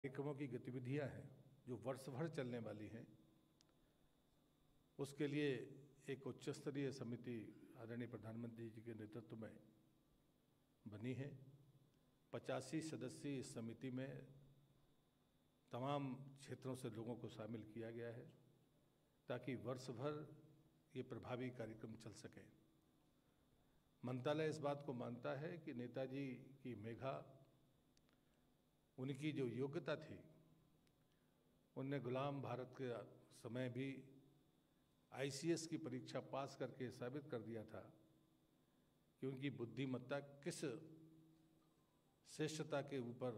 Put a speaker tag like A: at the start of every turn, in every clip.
A: कार्यक्रमों की गतिविधियां हैं जो वर्ष भर चलने वाली हैं, उसके लिए एक उच्च स्तरीय समिति आदरणीय प्रधानमंत्री जी के नेतृत्व में बनी है। 85 सदस्यीय इस समिति में तमाम क्षेत्रों से लोगों को शामिल किया गया है ताकि वर्ष भर ये प्रभावी कार्यक्रम चल सके। मंत्रालय इस बात को मानता है कि नेताजी की मेघा, उनकी जो योग्यता थी, उनने गुलाम भारत के समय भी ICS की परीक्षा पास करके साबित कर दिया था कि उनकी बुद्धिमत्ता किस श्रेष्ठता के ऊपर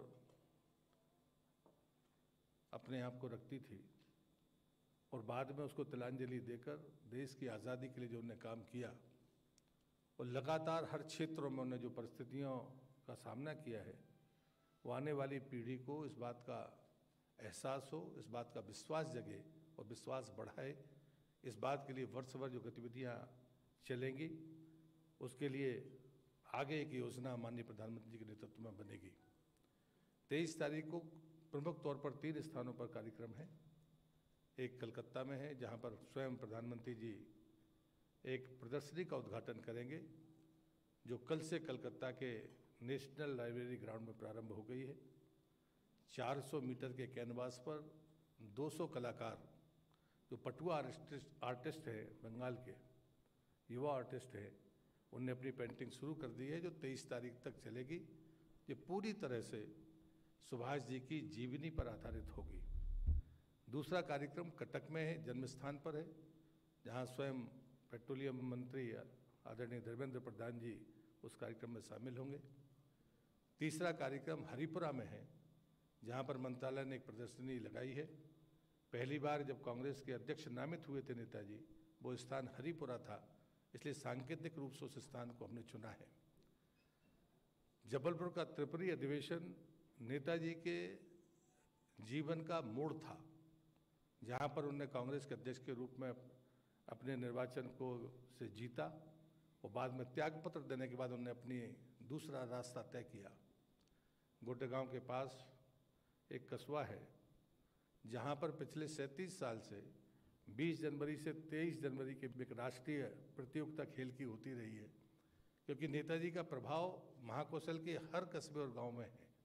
A: अपने आप को रखती थी, और बाद में उसको तिलांजलि देकर देश की आज़ादी के लिए जो उन्होंने काम किया, और लगातार हर क्षेत्रों में उन्होंने जो परिस्थितियों का सामना किया है, वो आने वाली पीढ़ी को इस बात का एहसास हो, इस बात का विश्वास जगे और विश्वास बढ़ाए। इस बात के लिए वर्ष भर जो गतिविधियां चलेंगी, उसके लिए आगे एक योजना माननीय प्रधानमंत्री जी के नेतृत्व में बनेगी। 23 तारीख को प्रमुख तौर पर 3 स्थानों पर कार्यक्रम है। एक कलकत्ता में है, जहां पर स्वयं प्रधानमंत्री जी एक प्रदर्शनी का उद्घाटन करेंगे, जो कल से कलकत्ता के नेशनल लाइब्रेरी ग्राउंड में प्रारंभ हो गई है। 400 मीटर के कैनवास पर 200 कलाकार, जो पटुआ आर्टिस्ट है, बंगाल के युवा आर्टिस्ट है, उनने अपनी पेंटिंग शुरू कर दी है, जो 23 तारीख तक चलेगी। ये पूरी तरह से सुभाष जी की जीवनी पर आधारित होगी। दूसरा कार्यक्रम कटक में है, जन्म स्थान पर है, जहां स्वयं पेट्रोलियम मंत्री आदरणीय धर्मेंद्र प्रधान जी उस कार्यक्रम में शामिल होंगे। तीसरा कार्यक्रम हरिपुरा में है, जहां पर मंत्रालय ने एक प्रदर्शनी लगाई है। पहली बार जब कांग्रेस के अध्यक्ष नामित हुए थे नेताजी, वो स्थान हरिपुरा था, इसलिए सांकेतिक रूप से उस स्थान को हमने चुना है। जबलपुर का त्रिपुरी अधिवेशन नेताजी के जीवन का मोड़ था, जहां पर उन्होंने कांग्रेस के अध्यक्ष के रूप में अपने निर्वाचन को से जीता, और बाद में त्यागपत्र देने के बाद उन्होंने अपनी दूसरा रास्ता तय किया। गोटेगांव के पास एक कस्बा है, जहां पर पिछले 37 साल से 20 जनवरी से 23 जनवरी के एक राष्ट्रीय प्रतियोगिता खेल की होती रही है, क्योंकि नेताजी का प्रभाव महाकौशल के हर कस्बे और गांव में है।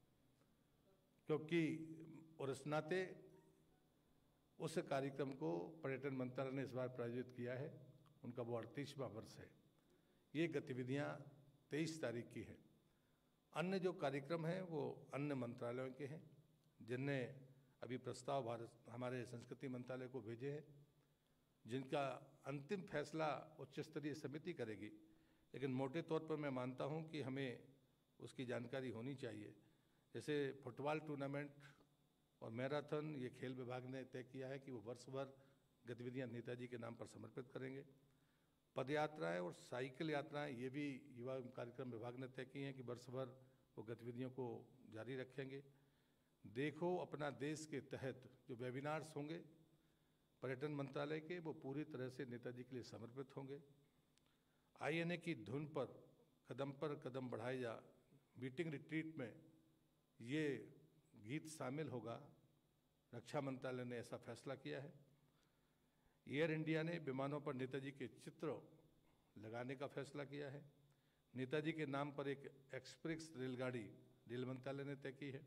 A: क्योंकि और इस नाते उस कार्यक्रम को पर्यटन मंत्रालय ने इस बार प्रायोजित किया है, उनका वो 38वां वर्ष है। ये गतिविधियां 23 तारीख की है। अन्य जो कार्यक्रम हैं वो अन्य मंत्रालयों के हैं, जिनने अभी प्रस्ताव हमारे संस्कृति मंत्रालय को भेजे हैं, जिनका अंतिम फैसला उच्च स्तरीय समिति करेगी। लेकिन मोटे तौर पर मैं मानता हूं कि हमें उसकी जानकारी होनी चाहिए। जैसे फुटबॉल टूर्नामेंट और मैराथन, ये खेल विभाग ने तय किया है कि वो वर्ष भर गतिविधियां नेताजी के नाम पर समर्पित करेंगे। पद यात्राएँ और साइकिल यात्राएँ, ये भी युवा कार्यक्रम विभाग ने तय की हैं कि वर्ष भर वो गतिविधियों को जारी रखेंगे। देखो अपना देश के तहत जो वेबिनार्स होंगे पर्यटन मंत्रालय के, वो पूरी तरह से नेताजी के लिए समर्पित होंगे। INA की धुन पर कदम बढ़ाए जा मीटिंग रिट्रीट में ये गीत शामिल होगा। रक्षा मंत्रालय ने ऐसा फैसला किया है। एयर इंडिया ने विमानों पर नेताजी के चित्र लगाने का फैसला किया है। नेताजी के नाम पर एक एक्सप्रेस रेलगाड़ी रेल मंत्रालय ने तय की है।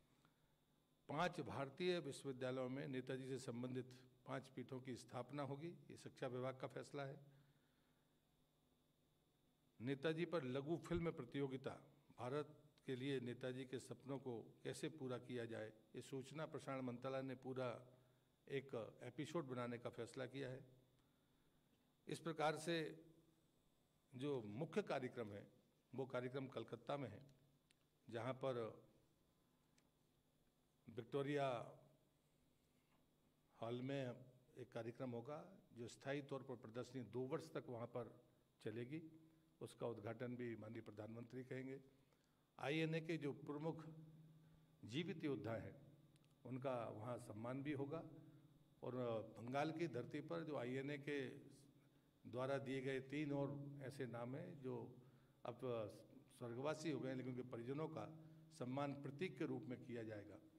A: 5 भारतीय विश्वविद्यालयों में नेताजी से संबंधित 5 पीठों की स्थापना होगी, ये शिक्षा विभाग का फैसला है। नेताजी पर लघु फिल्म प्रतियोगिता, भारत के लिए नेताजी के सपनों को कैसे पूरा किया जाए, ये सूचना प्रसारण मंत्रालय ने पूरा एक एपिसोड बनाने का फैसला किया है। इस प्रकार से जो मुख्य कार्यक्रम है वो कार्यक्रम कलकत्ता में है, जहां पर विक्टोरिया हॉल में एक कार्यक्रम होगा, जो स्थायी तौर पर प्रदर्शनी 2 वर्ष तक वहां पर चलेगी। उसका उद्घाटन भी माननीय प्रधानमंत्री करेंगे। INA के जो प्रमुख जीवित योद्धा हैं, उनका वहाँ सम्मान भी होगा। और बंगाल की धरती पर जो INA के द्वारा दिए गए 3 और ऐसे नाम हैं जो अब स्वर्गवासी हो गए, लेकिन उनके परिजनों का सम्मान प्रतीक के रूप में किया जाएगा।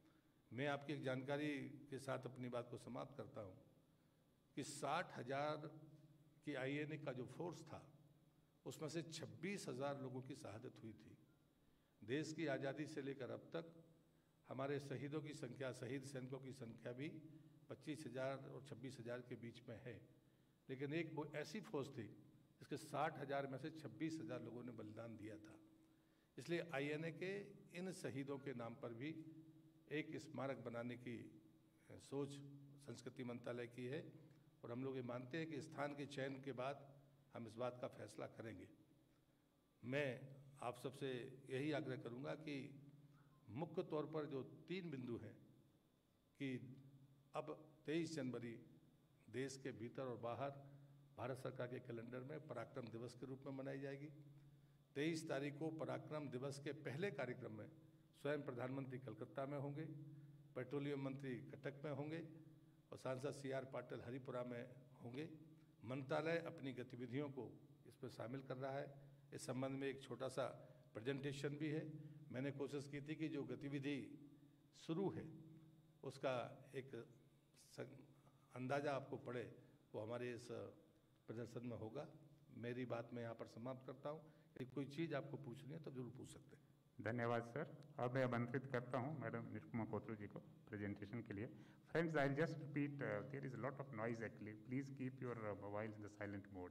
A: मैं आपकी एक जानकारी के साथ अपनी बात को समाप्त करता हूँ कि 60,000 की INA का जो फोर्स था उसमें से 26,000 लोगों की शहादत हुई थी। देश की आज़ादी से लेकर अब तक हमारे शहीदों की संख्या, शहीद सैनिकों की संख्या भी 25,000 और 26,000 के बीच में है। लेकिन एक वो ऐसी फौज थी जिसके 60,000 में से 26,000 लोगों ने बलिदान दिया था। इसलिए INA के इन शहीदों के नाम पर भी एक स्मारक बनाने की सोच संस्कृति मंत्रालय की है और हम लोग ये मानते हैं कि स्थान के चयन के बाद हम इस बात का फैसला करेंगे। मैं आप सबसे यही आग्रह करूंगा कि मुख्य तौर पर जो 3 बिंदु हैं कि अब 23 जनवरी देश के भीतर और बाहर भारत सरकार के कैलेंडर में पराक्रम दिवस के रूप में मनाई जाएगी। 23 तारीख को पराक्रम दिवस के पहले कार्यक्रम में स्वयं प्रधानमंत्री कलकत्ता में होंगे, पेट्रोलियम मंत्री कटक में होंगे और सांसद CR पाटिल हरिपुरा में होंगे। मंत्रालय अपनी गतिविधियों को इसमें शामिल कर रहा है। इस संबंध में एक छोटा सा प्रेजेंटेशन भी है। मैंने कोशिश की थी कि जो गतिविधि शुरू है उसका एक अंदाज़ा आपको पड़े, वो हमारे इस प्रदर्शन में होगा। मेरी बात मैं यहाँ पर समाप्त करता हूँ। यदि कोई चीज़ आपको पूछनी है तो जरूर पूछ सकते हैं।
B: धन्यवाद सर। अब मैं आमंत्रित करता हूँ मैडम निरुपमा कोतरू जी को प्रेजेंटेशन के लिए। Friends, I just repeat, there is lot of noise actually, please keep your mobile in the silent mode.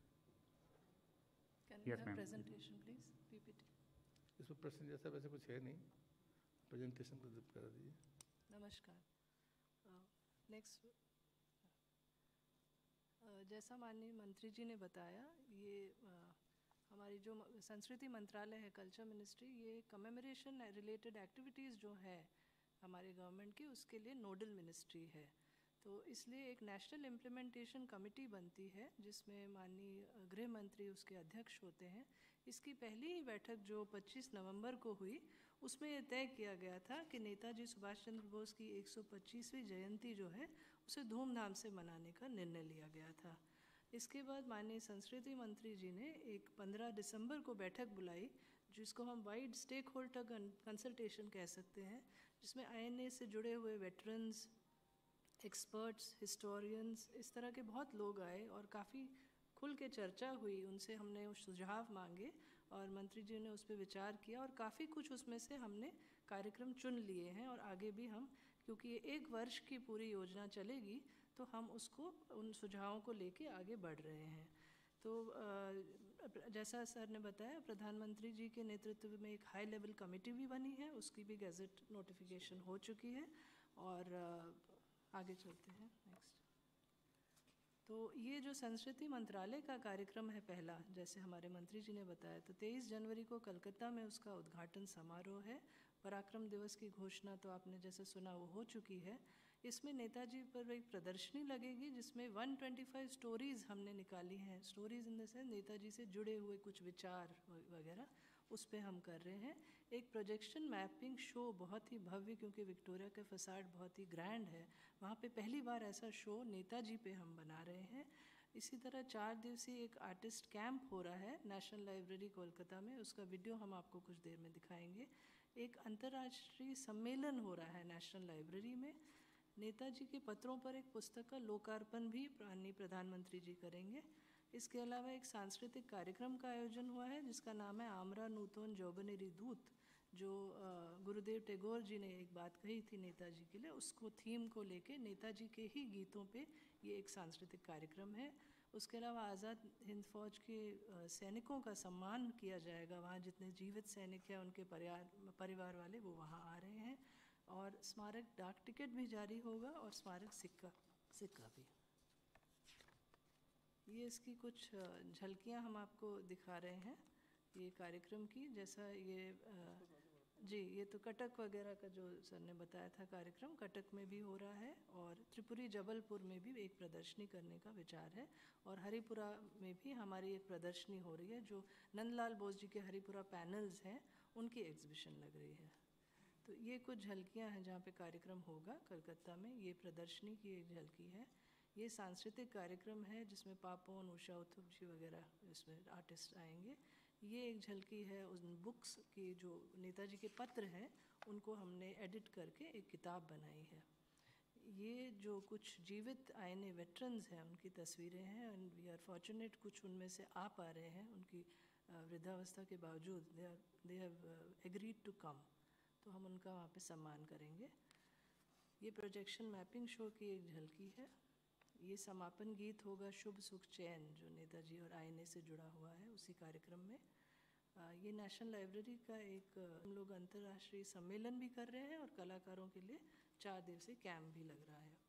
C: Yes, presentation please, PPT.
A: इसमें प्रश्न जैसा वैसे कुछ है नहीं, प्रेजेंटेशन को जिप करा दीजिए।
C: नमस्कार। नेक्स्ट, जैसा माननीय मंत्री जी ने बताया, ये हमारी जो संस्कृति मंत्रालय है, कल्चर मिनिस्ट्री, ये कमेमोरेशन रिलेटेड एक्टिविटीज़ जो है हमारे गवर्नमेंट की, उसके लिए नोडल मिनिस्ट्री है। तो इसलिए एक नेशनल इम्प्लीमेंटेशन कमेटी बनती है जिसमें माननीय गृह मंत्री उसके अध्यक्ष होते हैं। इसकी पहली ही बैठक जो 25 नवंबर को हुई, उसमें यह तय किया गया था कि नेताजी सुभाष चंद्र बोस की 125वीं जयंती जो है उसे धूमधाम से मनाने का निर्णय लिया गया था। इसके बाद माननीय संस्कृति मंत्री जी ने एक 15 दिसंबर को बैठक बुलाई, जिसको हम वाइड स्टेक होल्डर कंसल्टेशन कह सकते हैं, जिसमें INA से जुड़े हुए वेटरन्स, एक्सपर्ट्स, हिस्टोरियंस, इस तरह के बहुत लोग आए और काफ़ी खुल के चर्चा हुई। उनसे हमने सुझाव मांगे और मंत्री जी ने उस पर विचार किया और काफ़ी कुछ उसमें से हमने कार्यक्रम चुन लिए हैं और आगे भी हम, क्योंकि ये 1 वर्ष की पूरी योजना चलेगी, तो हम उसको, उन सुझावों को लेके आगे बढ़ रहे हैं। तो जैसा सर ने बताया, प्रधानमंत्री जी के नेतृत्व में एक हाई लेवल कमेटी भी बनी है, उसकी भी गैजेट नोटिफिकेशन हो चुकी है। और आगे चलते हैं नेक्स्ट। तो ये जो संस्कृति मंत्रालय का कार्यक्रम है पहला, जैसे हमारे मंत्री जी ने बताया, तो 23 जनवरी को कलकत्ता में उसका उद्घाटन समारोह है। पराक्रम दिवस की घोषणा तो आपने जैसे सुना वो हो चुकी है। इसमें नेताजी पर एक प्रदर्शनी लगेगी जिसमें 125 स्टोरीज़ हमने निकाली हैं। Stories in the sense Netaji से जुड़े हुए कुछ विचार वगैरह, उस पर हम कर रहे हैं। एक प्रोजेक्शन मैपिंग शो, बहुत ही भव्य, क्योंकि विक्टोरिया का फसाड बहुत ही ग्रैंड है, वहाँ पे पहली बार ऐसा शो नेताजी पे हम बना रहे हैं। इसी तरह 4 दिवसीय एक आर्टिस्ट कैंप हो रहा है नेशनल लाइब्रेरी कोलकाता में, उसका वीडियो हम आपको कुछ देर में दिखाएंगे। एक अंतर्राष्ट्रीय सम्मेलन हो रहा है नेशनल लाइब्रेरी में। नेताजी के पत्रों पर एक पुस्तक का लोकार्पण भी माननीय प्रधानमंत्री जी करेंगे। इसके अलावा एक सांस्कृतिक कार्यक्रम का आयोजन हुआ है जिसका नाम है आमरा नूतन जौबनेरी दूत, जो गुरुदेव टैगोर जी ने एक बात कही थी नेताजी के लिए, उसको थीम को लेके नेताजी के ही गीतों पे ये एक सांस्कृतिक कार्यक्रम है। उसके अलावा आज़ाद हिंद फौज के सैनिकों का सम्मान किया जाएगा, वहाँ जितने जीवित सैनिक हैं उनके परिवार वाले वो वहाँ आ रहे हैं। और स्मारक डाक टिकट भी जारी होगा और स्मारक सिक्का भी। ये इसकी कुछ झलकियाँ हम आपको दिखा रहे हैं ये कार्यक्रम की। जैसा ये तो कटक वगैरह का जो सर ने बताया था कार्यक्रम, कटक में भी हो रहा है और त्रिपुरी जबलपुर में भी एक प्रदर्शनी करने का विचार है। और हरिपुरा में भी हमारी एक प्रदर्शनी हो रही है, जो नंदलाल बोस जी के हरिपुरा पैनल्स हैं उनकी एग्जीबिशन लग रही है। तो ये कुछ झलकियाँ हैं जहाँ पे कार्यक्रम होगा कलकत्ता में। ये प्रदर्शनी की एक झलकी है। ये सांस्कृतिक कार्यक्रम है जिसमें पापोन, उषा उत्थुप जी वगैरह इसमें आर्टिस्ट आएंगे। ये एक झलकी है उन बुक्स की, जो नेताजी के पत्र हैं उनको हमने एडिट करके एक किताब बनाई है। ये जो कुछ जीवित आईएनए वेटरन्स हैं उनकी तस्वीरें हैं, एंड वी आर फॉर्चुनेट कुछ उनमें से आ पा रहे हैं उनकी वृद्धावस्था के बावजूद। They have agreed to come, तो हम उनका वहाँ पे सम्मान करेंगे। ये प्रोजेक्शन मैपिंग शो की एक झलकी है। ये समापन गीत होगा शुभ सुख चैन, जो नेताजी और आईएनए से जुड़ा हुआ है उसी कार्यक्रम में। ये नेशनल लाइब्रेरी का एक हम लोग अंतर्राष्ट्रीय सम्मेलन भी कर रहे हैं और कलाकारों के लिए 4 दिवसीय कैंप भी लग रहा है।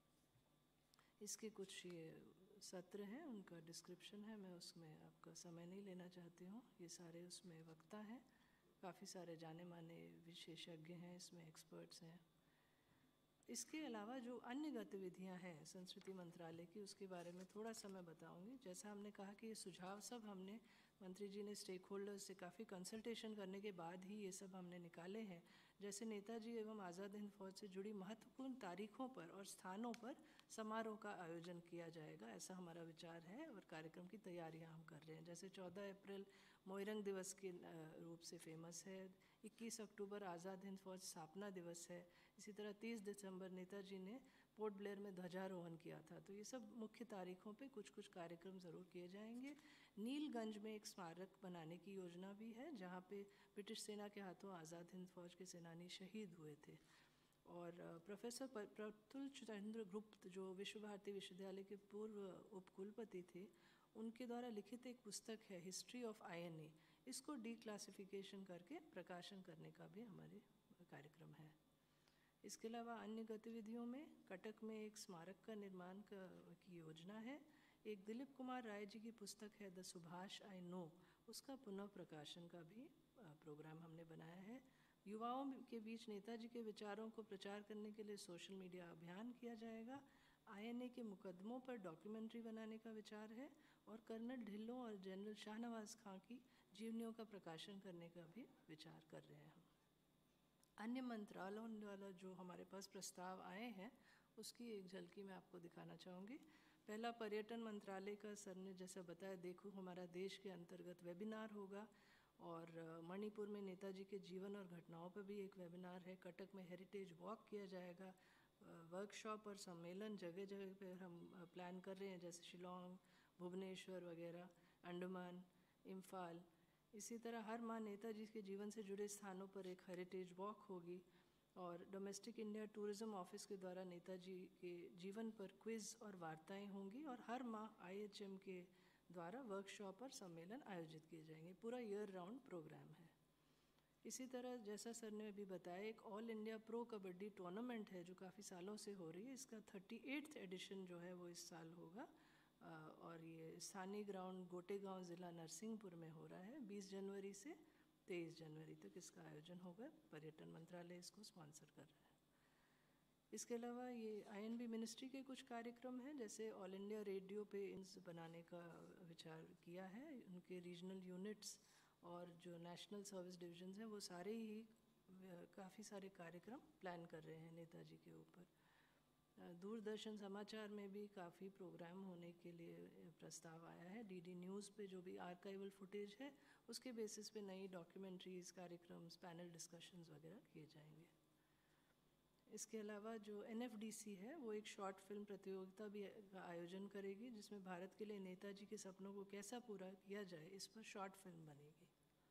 C: इसके कुछ ये सत्र हैं, उनका डिस्क्रिप्शन है, मैं उसमें आपका समय नहीं लेना चाहती हूँ। ये सारे उसमें वक्ता हैं, काफ़ी सारे जाने माने विशेषज्ञ हैं, इसमें एक्सपर्ट्स हैं। इसके अलावा जो अन्य गतिविधियां हैं संस्कृति मंत्रालय की, उसके बारे में थोड़ा सा मैं बताऊंगी। जैसा हमने कहा कि ये सुझाव सब हमने मंत्री जी ने स्टेक होल्डर्स से काफ़ी कंसल्टेशन करने के बाद ही ये सब हमने निकाले हैं। जैसे नेताजी एवं आज़ाद हिंद फौज से जुड़ी महत्वपूर्ण तारीखों पर और स्थानों पर समारोह का आयोजन किया जाएगा, ऐसा हमारा विचार है और कार्यक्रम की तैयारियां हम कर रहे हैं। जैसे 14 अप्रैल मोइरंग दिवस के रूप से फेमस है, 21 अक्टूबर आज़ाद हिंद फौज स्थापना दिवस है, इसी तरह 30 दिसंबर नेताजी ने पोर्ट ब्लेयर में ध्वजारोहण किया था। तो ये सब मुख्य तारीखों पे कुछ कुछ कार्यक्रम ज़रूर किए जाएंगे। नीलगंज में एक स्मारक बनाने की योजना भी है, जहाँ पे ब्रिटिश सेना के हाथों आज़ाद हिंद फौज के सेनानी शहीद हुए थे। और प्रोफेसर प्रफुल्ल चंद्र गुप्त, जो विश्व भारती विश्वविद्यालय के पूर्व उपकुलपति थे, उनके द्वारा लिखित एक पुस्तक है हिस्ट्री ऑफ आईएनए। इसको डीक्लासिफिकेशन करके प्रकाशन करने का भी हमारे कार्यक्रम है। इसके अलावा अन्य गतिविधियों में कटक में एक स्मारक का निर्माण की योजना है। एक दिलीप कुमार राय जी की पुस्तक है द सुभाष आई नो, उसका पुनः प्रकाशन का भी प्रोग्राम हमने बनाया है। युवाओं के बीच नेताजी के विचारों को प्रचार करने के लिए सोशल मीडिया अभियान किया जाएगा। आईएनए के मुकदमों पर डॉक्यूमेंट्री बनाने का विचार है और कर्नल ढिल्लों और जनरल शाहनवाज खां की जीवनियों का प्रकाशन करने का भी विचार कर रहे हैं हम। अन्य मंत्रालयों द्वारा जो हमारे पास प्रस्ताव आए हैं उसकी एक झलकी मैं आपको दिखाना चाहूँगी। पहला पर्यटन मंत्रालय का सर ने जैसा बताया, देखो हमारा देश के अंतर्गत वेबिनार होगा, और मणिपुर में नेताजी के जीवन और घटनाओं पर भी एक वेबिनार है। कटक में हेरिटेज वॉक किया जाएगा। वर्कशॉप और सम्मेलन जगह जगह पे हम प्लान कर रहे हैं, जैसे शिलोंग, भुवनेश्वर वगैरह, अंडमान, इम्फाल। इसी तरह हर माह नेताजी के जीवन से जुड़े स्थानों पर एक हेरिटेज वॉक होगी, और डोमेस्टिक इंडिया टूरिज्म ऑफिस के द्वारा नेताजी के जीवन पर क्विज़ और वार्ताएं होंगी, और हर माह आईएचएम के द्वारा वर्कशॉप और सम्मेलन आयोजित किए जाएंगे। पूरा ईयर राउंड प्रोग्राम है। इसी तरह जैसा सर ने अभी बताया, एक all India pro kabaddi tournament है जो काफ़ी सालों से हो रही है। इसका 38वां एडिशन जो है वो इस साल होगा, और ये स्थानीय ग्राउंड गोटेगांव ज़िला नरसिंहपुर में हो रहा है। 20 जनवरी से 23 जनवरी तक इसका आयोजन होगा। पर्यटन मंत्रालय इसको स्पॉन्सर कर रहा है। इसके अलावा ये आईएनबी मिनिस्ट्री के कुछ कार्यक्रम हैं, जैसे ऑल इंडिया रेडियो पे बनाने का विचार किया है। उनके रीजनल यूनिट्स और जो नेशनल सर्विस डिविजन्स हैं वो सारे ही काफ़ी सारे कार्यक्रम प्लान कर रहे हैं नेताजी के ऊपर। दूरदर्शन समाचार में भी काफ़ी प्रोग्राम होने के लिए प्रस्ताव आया है। डीडी न्यूज़ पे जो भी आर्काइवल फुटेज है उसके बेसिस पे नई डॉक्यूमेंट्रीज़, कार्यक्रम्स, पैनल डिस्कशंस वगैरह किए जाएंगे। इसके अलावा जो एनएफडीसी है वो एक शॉर्ट फिल्म प्रतियोगिता भी का आयोजन करेगी, जिसमें भारत के लिए नेताजी के सपनों को कैसा पूरा किया जाए इस पर शॉर्ट फिल्म बनेगी।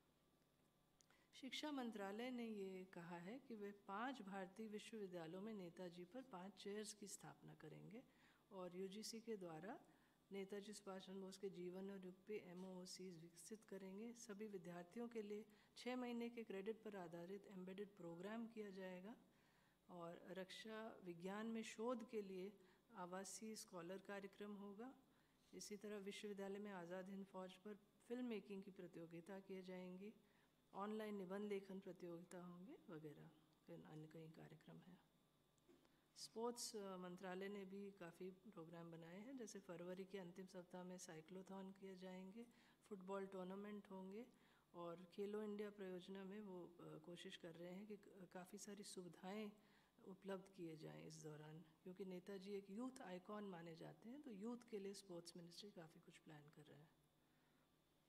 C: शिक्षा मंत्रालय ने ये कहा है कि वे 5 भारतीय विश्वविद्यालयों में नेताजी पर 5 चेयर्स की स्थापना करेंगे, और यूजीसी के द्वारा नेताजी सुभाष चंद्र बोस के जीवन और युग पे MOOCs विकसित करेंगे। सभी विद्यार्थियों के लिए 6 महीने के क्रेडिट पर आधारित एम्बेडेड प्रोग्राम किया जाएगा, और रक्षा विज्ञान में शोध के लिए आवासीय स्कॉलर कार्यक्रम होगा। इसी तरह विश्वविद्यालय में आज़ाद हिंद फौज पर फिल्म मेकिंग की प्रतियोगिता किए जाएंगी, ऑनलाइन निबंध लेखन प्रतियोगिता होंगे वगैरह, अन्य कई कार्यक्रम हैं। स्पोर्ट्स मंत्रालय ने भी काफ़ी प्रोग्राम बनाए हैं, जैसे फरवरी के अंतिम सप्ताह में साइक्लोथॉन किए जाएंगे, फुटबॉल टूर्नामेंट होंगे, और खेलो इंडिया परियोजना में वो कोशिश कर रहे हैं कि काफ़ी सारी सुविधाएं उपलब्ध किए जाएं इस दौरान, क्योंकि नेताजी एक यूथ आइकॉन माने जाते हैं, तो यूथ के लिए स्पोर्ट्स मिनिस्ट्री काफ़ी कुछ प्लान कर रहा है।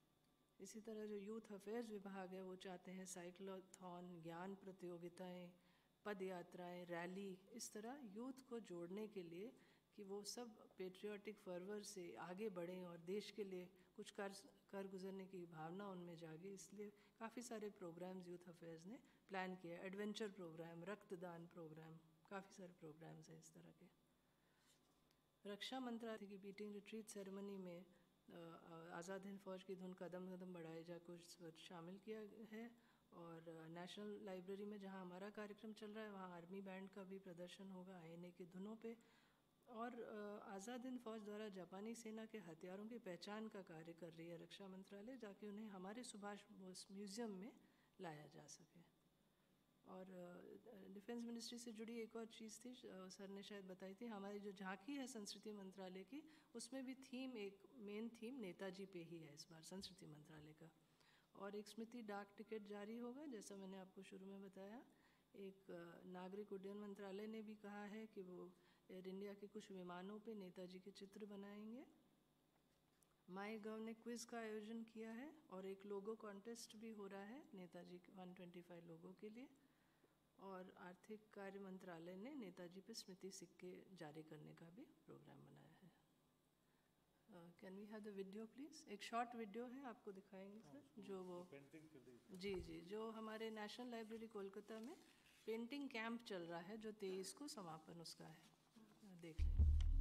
C: इसी तरह जो यूथ अफेयर्स विभाग है वो चाहते हैं साइक्लोथॉन, ज्ञान प्रतियोगिताएं, पद यात्राएं, रैली, इस तरह यूथ को जोड़ने के लिए कि वो सब पेट्रियाटिक फर्वर से आगे बढ़ें और देश के लिए कुछ कर गुजरने की भावना उनमें जागे, इसलिए काफ़ी सारे प्रोग्राम्स यूथ अफेयर्स ने प्लान किया। एडवेंचर प्रोग्राम, रक्तदान प्रोग्राम, काफ़ी सारे प्रोग्राम्स हैं इस तरह के। रक्षा मंत्रालय की बीटिंग रिट्रीट सेरेमनी में आज़ाद हिंद फौज की धुन कदम कदम बढ़ाए जा को शामिल किया है। और नेशनल लाइब्रेरी में जहां हमारा कार्यक्रम चल रहा है वहां आर्मी बैंड का भी प्रदर्शन होगा आईएनए की धुनों पे। और आज़ाद हिंद फौज द्वारा जापानी सेना के हथियारों की पहचान का कार्य कर रही है रक्षा मंत्रालय, ताकि उन्हें हमारे सुभाष बोस म्यूज़ियम में लाया जा सके। और डिफेंस मिनिस्ट्री से जुड़ी एक और चीज़ थी, सर ने शायद बताई थी, हमारी जो झांकी है संस्कृति मंत्रालय की, उसमें भी थीम, एक मेन थीम नेताजी पे ही है इस बार संस्कृति मंत्रालय का। और एक स्मृति डाक टिकट जारी होगा, जैसा मैंने आपको शुरू में बताया। एक नागरिक उड्डयन मंत्रालय ने भी कहा है कि वो एयर इंडिया के कुछ विमानों पे नेताजी के चित्र बनाएंगे। माई गव ने क्विज़ का आयोजन किया है और एक लोगो कॉन्टेस्ट भी हो रहा है नेताजी 125 लोगों के लिए। और आर्थिक कार्य मंत्रालय ने नेताजी पे स्मृति सिक्के जारी करने का भी प्रोग्राम बनाया है। Can we have the video please? एक शॉर्ट वीडियो है, आपको दिखाएंगे सर, जो वो जी जी जो हमारे नेशनल लाइब्रेरी कोलकाता में पेंटिंग कैंप चल रहा है, जो 23 को समापन उसका है, देख लें।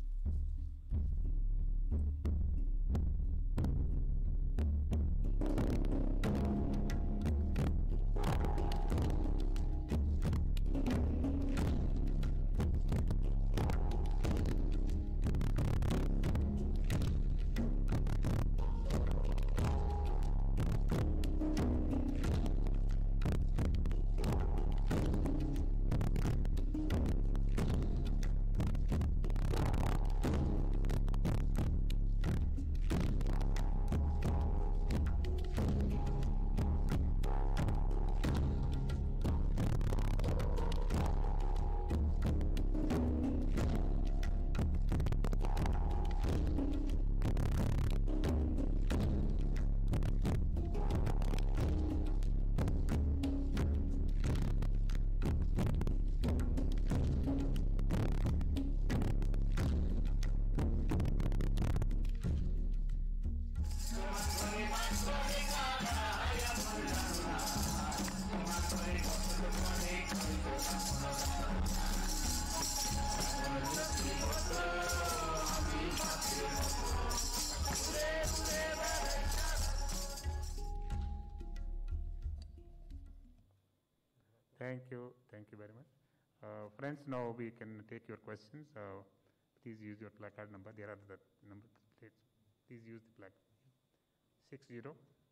B: Thank you very much. Friends, now we can take your questions. Please use your placard number. There are the number plates. Please use the placard. 60.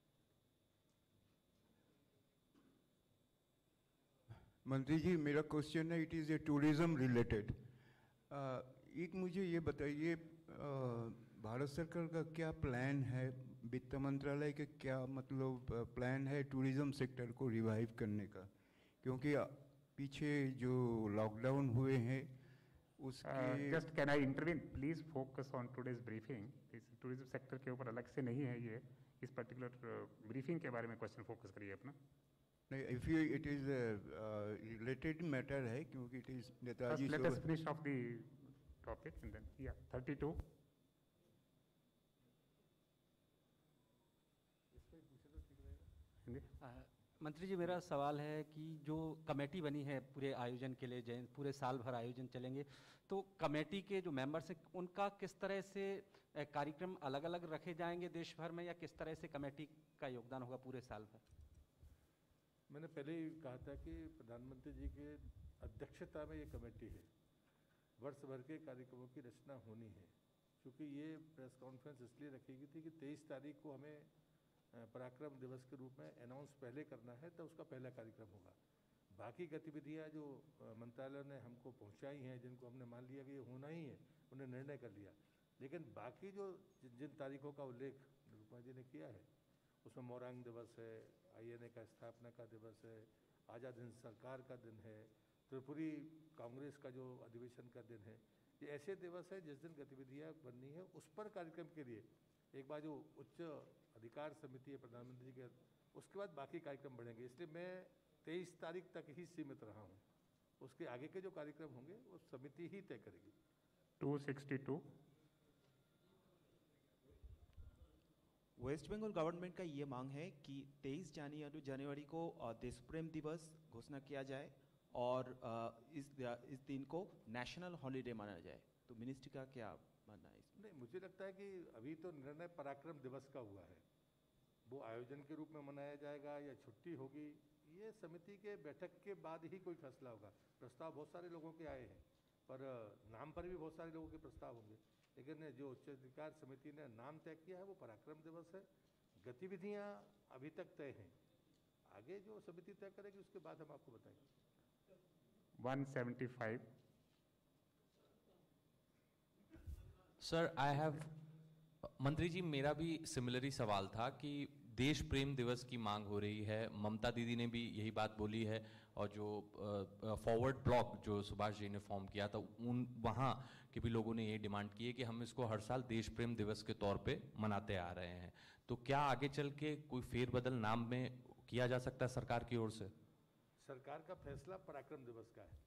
D: मंत्री जी, मेरा क्वेश्चन है, it is a tourism related. एक मुझे ये बताइए, भारत सरकार का क्या प्लान है, वित्त मंत्रालय के क्या मतलब प्लान है टूरिज़्म सेक्टर को रिवाइव करने का? क्योंकि पीछे जो लॉकडाउन हुए हैं उसके
B: just can I intervene please? Focus on today's briefing. इस टूरिज्म सेक्टर के ऊपर अलग से नहीं है ये, इस पर्टिकुलर ब्रीफिंग के बारे में क्वेश्चन फोकस करिए अपना।
D: नहीं, if you it is related matter है, क्योंकि it is Netaji.
B: Let us finish off the topic and then या 32।
E: मंत्री जी, मेरा सवाल है कि जो कमेटी बनी है पूरे आयोजन के लिए, पूरे साल भर आयोजन चलेंगे, तो कमेटी के जो मेंबर्स हैं उनका किस तरह से कार्यक्रम अलग अलग रखे जाएंगे देश भर में, या किस तरह से कमेटी का योगदान होगा पूरे साल भर?
A: मैंने पहले ही कहा था कि प्रधानमंत्री जी के अध्यक्षता में ये कमेटी है, वर्ष भर के कार्यक्रमों की रचना होनी है। क्योंकि ये प्रेस कॉन्फ्रेंस इसलिए रखी गई थी कि 23 तारीख को हमें पराक्रम दिवस के रूप में अनाउंस पहले करना है, तो उसका पहला कार्यक्रम होगा। बाकी गतिविधियां जो मंत्रालय ने हमको पहुंचाई हैं, जिनको हमने मान लिया कि ये होना ही है, उन्हें निर्णय कर लिया। लेकिन बाकी जो जिन तारीखों का उल्लेख निरुपमा जी ने किया है, उसमें मोरंग दिवस है, आईएनए का स्थापना का दिवस है, आज़ाद हिंद सरकार का दिन है, त्रिपुरी कांग्रेस का जो अधिवेशन का दिन है, ये ऐसे दिवस है जिस दिन गतिविधियाँ बननी है। उस पर कार्यक्रम के लिए एक बार जो उच्च अधिकार समिति है प्रधानमंत्री के, उसके बाद बाकी कार्यक्रम बढ़ेंगे। इसलिए मैं 23 तारीख तक ही सीमित रहा हूँ, उसके आगे के जो कार्यक्रम होंगे वो समिति ही तय करेगी।
B: 262.
F: वेस्ट बंगाल गवर्नमेंट का ये मांग है कि 23 जनवरी को देश प्रेम दिवस घोषणा किया जाए और इस दिन को नेशनल हॉलिडे माना जाए, तो मिनिस्ट्री का क्या मानना है इसमें?
A: नहीं, मुझे लगता है कि अभी तो निर्णय पराक्रम दिवस का हुआ है, वो आयोजन के रूप में मनाया जाएगा या छुट्टी होगी, ये समिति के बैठक के बाद ही कोई फैसला होगा। प्रस्ताव बहुत सारे लोगों के आए हैं, पर नाम पर भी बहुत सारे लोगों के प्रस्ताव होंगे, लेकिन जो उच्चाधिकार समिति ने नाम तय किया है वो पराक्रम दिवस है। गतिविधियां अभी तक तय हैं, आगे जो समिति तय करेगी उसके बाद हम आपको बताएंगे।
B: 175.
G: सर आई हैव, मंत्री जी मेरा भी सिमिलर ही सवाल था कि देश प्रेम दिवस की मांग हो रही है, ममता दीदी ने भी यही बात बोली है, और जो फॉरवर्ड ब्लॉक जो सुभाष जी ने फॉर्म किया था वहाँ के भी लोगों ने ये डिमांड की है कि हम इसको हर साल देश प्रेम दिवस के तौर पे मनाते आ रहे हैं, तो क्या आगे चल के कोई फेरबदल नाम में किया जा सकता है सरकार की ओर से?
A: सरकार का फैसला पराक्रम दिवस का है।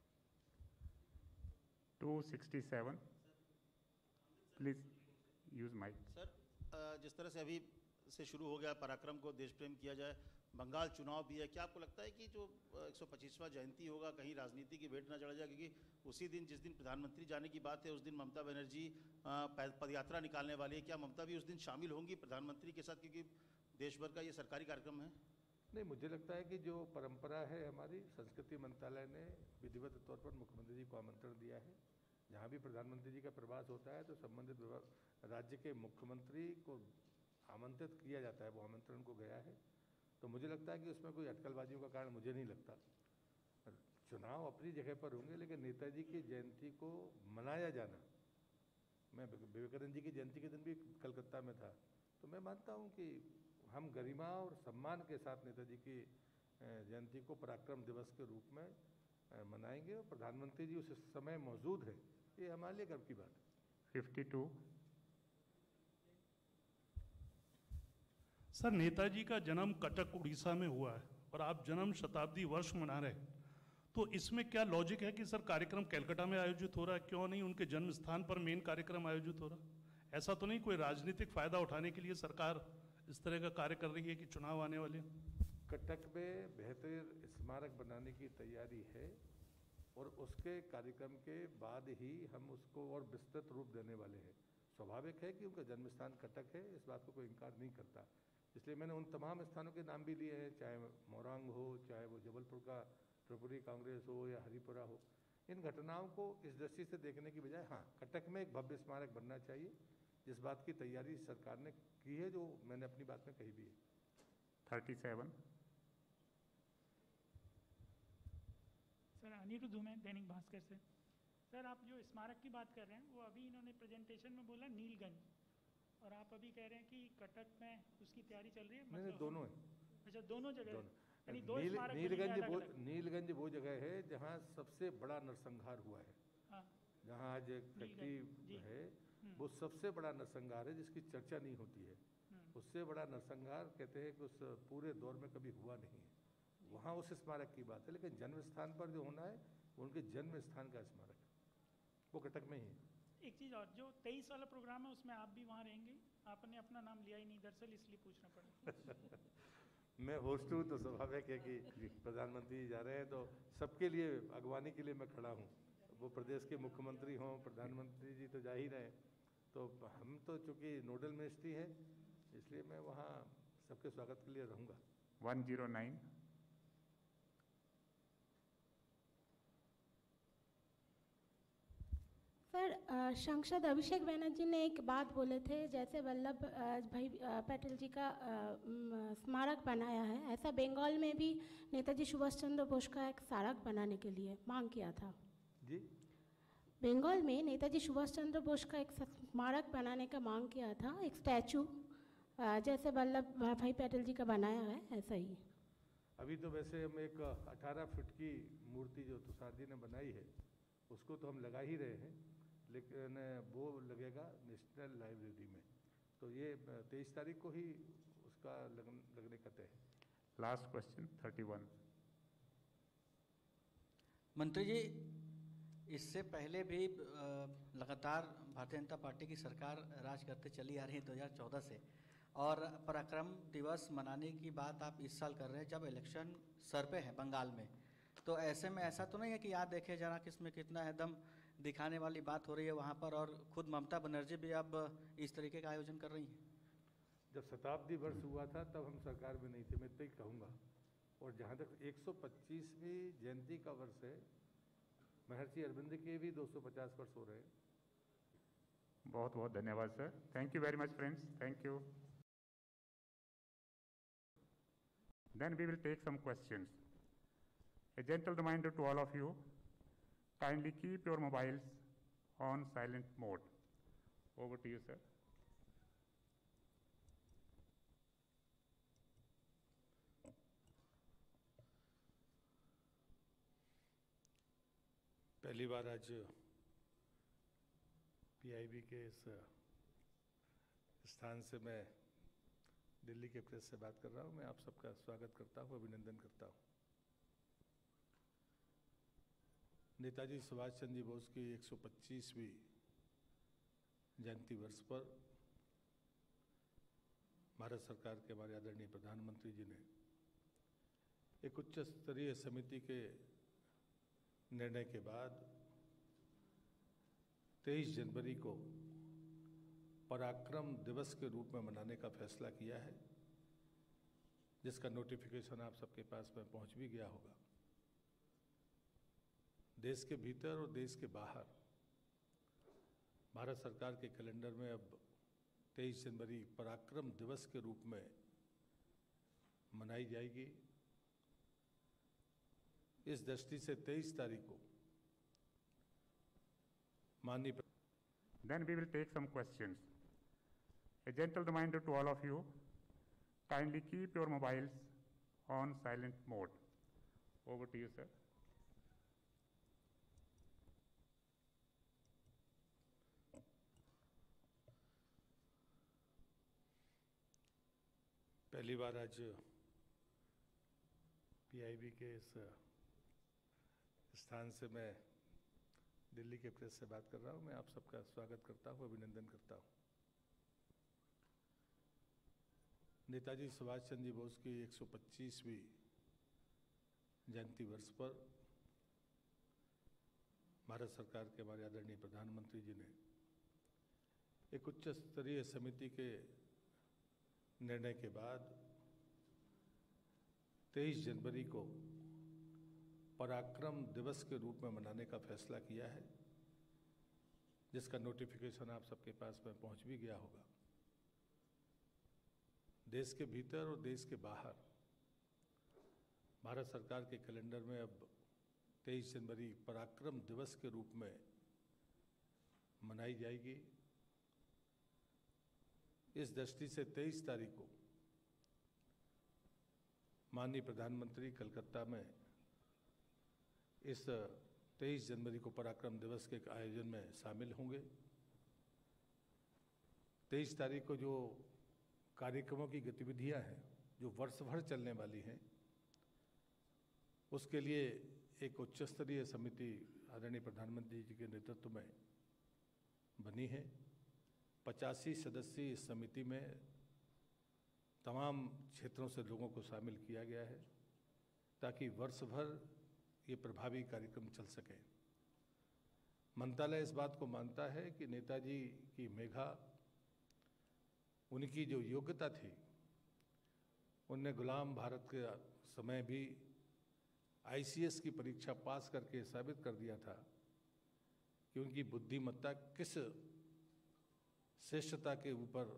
B: 267. Please use mic.
H: सर, जिस तरह से अभी से शुरू हो गया पराक्रम को देश प्रेम किया जाए, बंगाल चुनाव भी है, क्या आपको लगता है कि जो 125वां जयंती होगा कहीं राजनीति की भेंट ना चढ़ जाए? क्योंकि उसी दिन जिस दिन प्रधानमंत्री जाने की बात है उस दिन ममता बनर्जी पदयात्रा निकालने वाली है, क्या ममता भी उस दिन शामिल होंगी प्रधानमंत्री के साथ, क्योंकि देश भर का ये सरकारी कार्यक्रम है?
A: नहीं, मुझे लगता है कि जो परंपरा है हमारी, संस्कृति मंत्रालय ने विधिवत तौर पर मुख्यमंत्री जी को आमंत्रण दिया है। जहाँ भी प्रधानमंत्री जी का प्रवास होता है तो संबंधित राज्य के मुख्यमंत्री को आमंत्रित किया जाता है, वो आमंत्रण को गया है, तो मुझे लगता है कि उसमें कोई अटकलबाजियों का कारण मुझे नहीं लगता। चुनाव अपनी जगह पर होंगे, लेकिन नेताजी की जयंती को मनाया जाना, मैं विवेकानंद जी की जयंती के दिन भी कलकत्ता में था, तो मैं मानता हूँ कि हम गरिमा और सम्मान के साथ नेताजी की जयंती को पराक्रम दिवस के रूप में मनाएंगे, और प्रधानमंत्री जी उस समय मौजूद है, ये हमारे लिए गर्व की बात है।
B: 52.
I: सर, नेताजी का जन्म कटक उड़ीसा में हुआ है और आप जन्म शताब्दी वर्ष मना रहे हैं, तो इसमें क्या लॉजिक है कि सर कार्यक्रम कलकत्ता में आयोजित हो रहा है, क्यों नहीं उनके जन्म स्थान पर मेन कार्यक्रम आयोजित हो रहा है? ऐसा तो नहीं कोई राजनीतिक फायदा उठाने के लिए सरकार इस तरह का कार्य कर रही है कि चुनाव आने वाले?
A: कटक में बेहतर स्मारक बनाने की तैयारी है और उसके कार्यक्रम के बाद ही हम उसको और विस्तृत रूप देने वाले हैं। स्वाभाविक है कि उनका जन्म स्थान कटक है, इस बात को कोई इनकार नहीं करता, इसलिए मैंने उन तमाम स्थानों के नाम भी लिए हैं, चाहे मोरंग हो, चाहे वो जबलपुर का त्रिपुरी कांग्रेस हो या हरिपुरा हो। इन घटनाओं को इस दृष्टि से देखने की बजाय हाँ, कटक में एक भव्य स्मारक बनना चाहिए, जिस बात की तैयारी सरकार ने की है, जो मैंने अपनी बात में कही भी है।
B: 37.
J: सर, अनिरुद्ध हूँ मैं दैनिक भास्कर से। सर, आप जो स्मारक की बात कर रहे हैं वो अभी इन्होंने प्रेजेंटेशन में बोला नीलगंज, और आप अभी कह रहे हैं कि कटक में उसकी तैयारी चल रही है।
A: नहीं, दोनों है।
J: अच्छा, दोनों जगह यानी दो
A: नीलगंज
J: स्मारक
A: वो जगह है जहाँ सबसे बड़ा नरसंहार हुआ है।
J: हाँ,
A: जहाँ आज एक फैक्ट्री है, वो सबसे बड़ा नरसंहार है जिसकी चर्चा नहीं होती है। उससे बड़ा नरसंहार कहते हैं कि उस पूरे दौर में कभी हुआ नहीं है। वहाँ उस स्मारक की बात है, लेकिन जन्म स्थान पर जो होना है वो उनके जन्म स्थान का स्मारक है, वो कटक में ही है।
J: एक चीज़ और, जो 23 वाला प्रोग्राम है उसमें आप भी वहाँ रहेंगे? आपने अपना नाम लिया ही नहीं दरअसल, इसलिए पूछना पड़ा।
A: मैं होस्ट हूँ तो स्वाभाविक है कि प्रधानमंत्री जा रहे हैं तो सबके लिए अगवानी के लिए मैं खड़ा हूँ। वो प्रदेश के मुख्यमंत्री हों, प्रधानमंत्री जी तो जा ही रहे हैं, तो हम तो चूँकि नोडल मिनिस्ट्री है इसलिए मैं वहाँ सबके स्वागत के लिए रहूँगा।
B: 109.
K: सर, सांसद अभिषेक बनर्जी ने एक बात बोले थे, जैसे वल्लभ भाई पटेल जी का स्मारक बनाया है, ऐसा बंगाल में भी नेताजी सुभाष चंद्र बोस का एक स्मारक बनाने के लिए मांग किया था।
A: जी,
K: बंगाल में नेताजी सुभाष चंद्र बोस का एक स्मारक बनाने का मांग किया था, एक स्टैचू, जैसे वल्लभ भाई पटेल जी का बनाया है ऐसा ही।
A: अभी तो वैसे हम एक 18 फीट की मूर्ति जो तुषार जी ने बनाई है उसको तो हम लगा ही रहे हैं, लेकिन वो लगेगा नेशनल लाइब्रेरी में, तो ये 23 तारीख को ही उसका लगने का तय है।
B: Last question, 31.
L: मंत्री जी, इससे पहले भी लगातार भारतीय जनता पार्टी की सरकार राज करते चली आ रही है 2014 से, और पराक्रम दिवस मनाने की बात आप इस साल कर रहे हैं जब इलेक्शन सर पे है बंगाल में। तो ऐसे में ऐसा तो नहीं है कि याद देखे जरा किसमें कितना एकदम दिखाने वाली बात हो रही है वहाँ पर, और खुद ममता बनर्जी भी अब इस तरीके का आयोजन कर रही हैं?
A: जब शताब्दी वर्ष हुआ था तब हम सरकार में नहीं थे, मैं इतना ही कहूँगा। और जहाँ तक 125वीं जयंती का वर्ष है, महर्षि अरविंद के भी 250 वर्ष हो रहे हैं।
B: बहुत बहुत धन्यवाद sir. Thank you very much friends, thank you. Then we will take some questions. A gentle reminder to all of you, kindly keep your mobiles on silent mode. Over to you, sir.
A: पहली बार आज PIB के इस स्थान से मैं दिल्ली के press से बात कर रहा हूँ। मैं आप सबका स्वागत करता हूँ, अभिनंदन करता हूँ। नेताजी सुभाष चंद्र जी बोस की 125वीं जयंती वर्ष पर भारत सरकार के हमारे आदरणीय प्रधानमंत्री जी ने एक उच्च स्तरीय समिति के निर्णय के बाद 23 जनवरी को पराक्रम दिवस के रूप में मनाने का फैसला किया है, जिसका नोटिफिकेशन आप सबके पास में पहुंच भी गया होगा। देश के भीतर और देश के बाहर भारत सरकार के कैलेंडर में अब 23 जनवरी पराक्रम दिवस के रूप में मनाई जाएगी। इस दृष्टि से 23 तारीख को माननीय
B: Then we will take some questions. A gentle reminder to all of you, kindly keep your mobiles on silent mode. Over to you, sir.
A: पहली बार आज पीआईबी के इस स्थान से मैं दिल्ली के प्रेस से बात कर रहा हूँ। मैं आप सबका स्वागत करता हूँ, अभिनंदन करता हूँ। नेताजी सुभाष चंद्र जी बोस की 125वीं जयंती वर्ष पर भारत सरकार के हमारे आदरणीय प्रधानमंत्री जी ने एक उच्च स्तरीय समिति के निर्णय के बाद 23 जनवरी को पराक्रम दिवस के रूप में मनाने का फैसला किया है, जिसका नोटिफिकेशन आप सबके पास में पहुंच भी गया होगा। देश के भीतर और देश के बाहर भारत सरकार के कैलेंडर में अब 23 जनवरी पराक्रम दिवस के रूप में मनाई जाएगी। इस दृष्टि से 23 तारीख को माननीय प्रधानमंत्री कलकत्ता में इस 23 जनवरी को पराक्रम दिवस के आयोजन में शामिल होंगे। 23 तारीख को जो कार्यक्रमों की गतिविधियां हैं जो वर्ष भर चलने वाली हैं, उसके लिए एक उच्च स्तरीय समिति आदरणीय प्रधानमंत्री जी के नेतृत्व में बनी है। 85 सदस्यीय इस समिति में तमाम क्षेत्रों से लोगों को शामिल किया गया है, ताकि वर्ष भर ये प्रभावी कार्यक्रम चल सके। मंत्रालय इस बात को मानता है कि नेताजी की मेघा, उनकी जो योग्यता थी, उनने गुलाम भारत के समय भी आईसीएस की परीक्षा पास करके साबित कर दिया था कि उनकी बुद्धिमत्ता किस श्रेष्ठता के ऊपर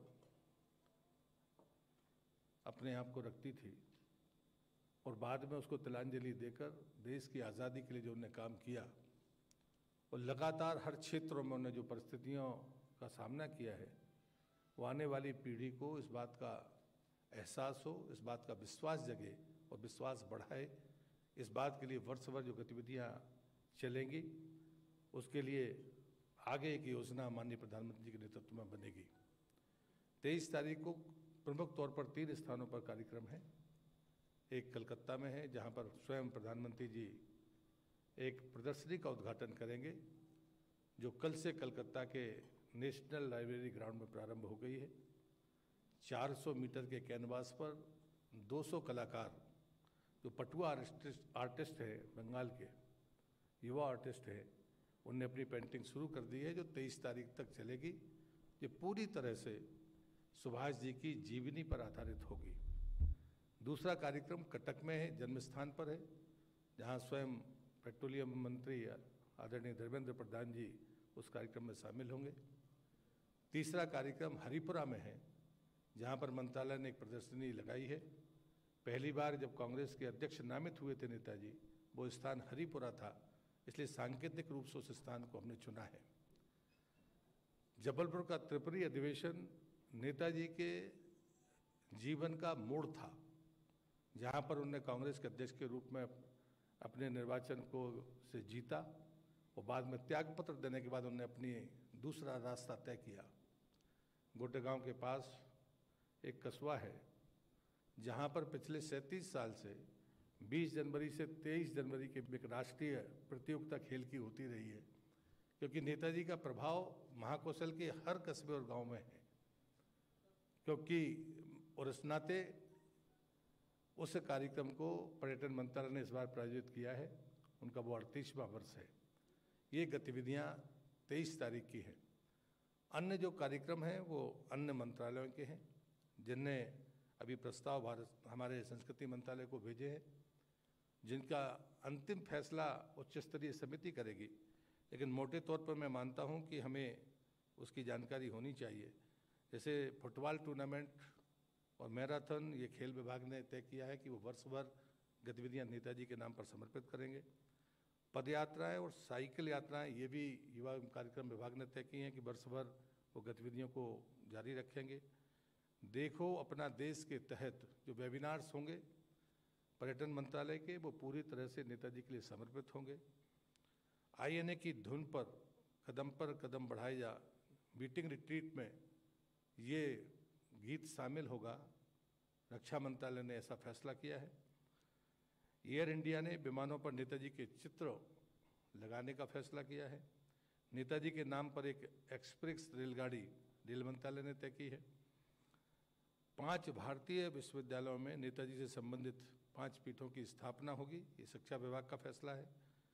A: अपने आप को रखती थी, और बाद में उसको तिलांजलि देकर देश की आज़ादी के लिए जो उन्होंने काम किया, और लगातार हर क्षेत्रों में उन्होंने जो परिस्थितियों का सामना किया है, वो आने वाली पीढ़ी को इस बात का एहसास हो, इस बात का विश्वास जगे और विश्वास बढ़ाए। इस बात के लिए वर्ष भर जो गतिविधियाँ चलेंगी, उसके लिए आगे एक योजना माननीय प्रधानमंत्री जी के नेतृत्व में बनेगी। 23 तारीख को प्रमुख तौर पर 3 स्थानों पर कार्यक्रम है। एक कलकत्ता में है, जहाँ पर स्वयं प्रधानमंत्री जी एक प्रदर्शनी का उद्घाटन करेंगे जो कल से कलकत्ता के नेशनल लाइब्रेरी ग्राउंड में प्रारंभ हो गई है। 400 मीटर के कैनवास पर 200 कलाकार जो पटुआ आर्टिस्ट हैं, बंगाल के युवा आर्टिस्ट हैं, उनने अपनी पेंटिंग शुरू कर दी है जो 23 तारीख तक चलेगी। ये पूरी तरह से सुभाष जी की जीवनी पर आधारित होगी। दूसरा कार्यक्रम कटक में है, जन्म स्थान पर है, जहां स्वयं पेट्रोलियम मंत्री आदरणीय धर्मेंद्र प्रधान जी उस कार्यक्रम में शामिल होंगे। तीसरा कार्यक्रम हरिपुरा में है, जहां पर मंत्रालय ने एक प्रदर्शनी लगाई है। पहली बार जब कांग्रेस के अध्यक्ष नामित हुए थे नेताजी, वो स्थान हरिपुरा था, इसलिए सांकेतिक रूप से उस स्थान को हमने चुना है। जबलपुर का त्रिपुरी अधिवेशन नेताजी के जीवन का मोड़ था, जहां पर उन्होंने कांग्रेस के अध्यक्ष के रूप में अपने निर्वाचन को से जीता और बाद में त्यागपत्र देने के बाद उन्होंने अपनी दूसरा रास्ता तय किया। गोटेगांव के पास एक कस्बा है जहां पर पिछले 37 साल से 20 जनवरी से 23 जनवरी के एक राष्ट्रीय प्रतियोगिता खेल की होती रही है, क्योंकि नेताजी का प्रभाव महाकौशल के हर कस्बे और गांव में है। क्योंकि और इस नाते उस कार्यक्रम को पर्यटन मंत्रालय ने इस बार प्रायोजित किया है, उनका वो 38वां वर्ष है। ये गतिविधियां 23 तारीख की हैं। अन्य जो कार्यक्रम हैं वो अन्य मंत्रालयों के हैं, जिनने अभी प्रस्ताव हमारे संस्कृति मंत्रालय को भेजे हैं, जिनका अंतिम फैसला उच्च स्तरीय समिति करेगी। लेकिन मोटे तौर पर मैं मानता हूं कि हमें उसकी जानकारी होनी चाहिए। जैसे फुटबॉल टूर्नामेंट और मैराथन, ये खेल विभाग ने तय किया है कि वो वर्ष भर गतिविधियां नेताजी के नाम पर समर्पित करेंगे। पदयात्राएं और साइकिल यात्राएं, ये भी युवा कार्यक्रम विभाग ने तय की हैं कि वर्ष भर वो गतिविधियों को जारी रखेंगे। देखो अपना देश के तहत जो वेबिनार्स होंगे पर्यटन मंत्रालय के, वो पूरी तरह से नेताजी के लिए समर्पित होंगे। INA की धुन पर कदम बढ़ाए जा बीटिंग रिट्रीट में ये गीत शामिल होगा। रक्षा मंत्रालय ने ऐसा फैसला किया है। एयर इंडिया ने विमानों पर नेताजी के चित्र लगाने का फैसला किया है। नेताजी के नाम पर एक एक्सप्रेस रेलगाड़ी रेल मंत्रालय ने तय की है। 5 भारतीय विश्वविद्यालयों में नेताजी से संबंधित 5 पीठों की स्थापना होगी, ये शिक्षा विभाग का फैसला है।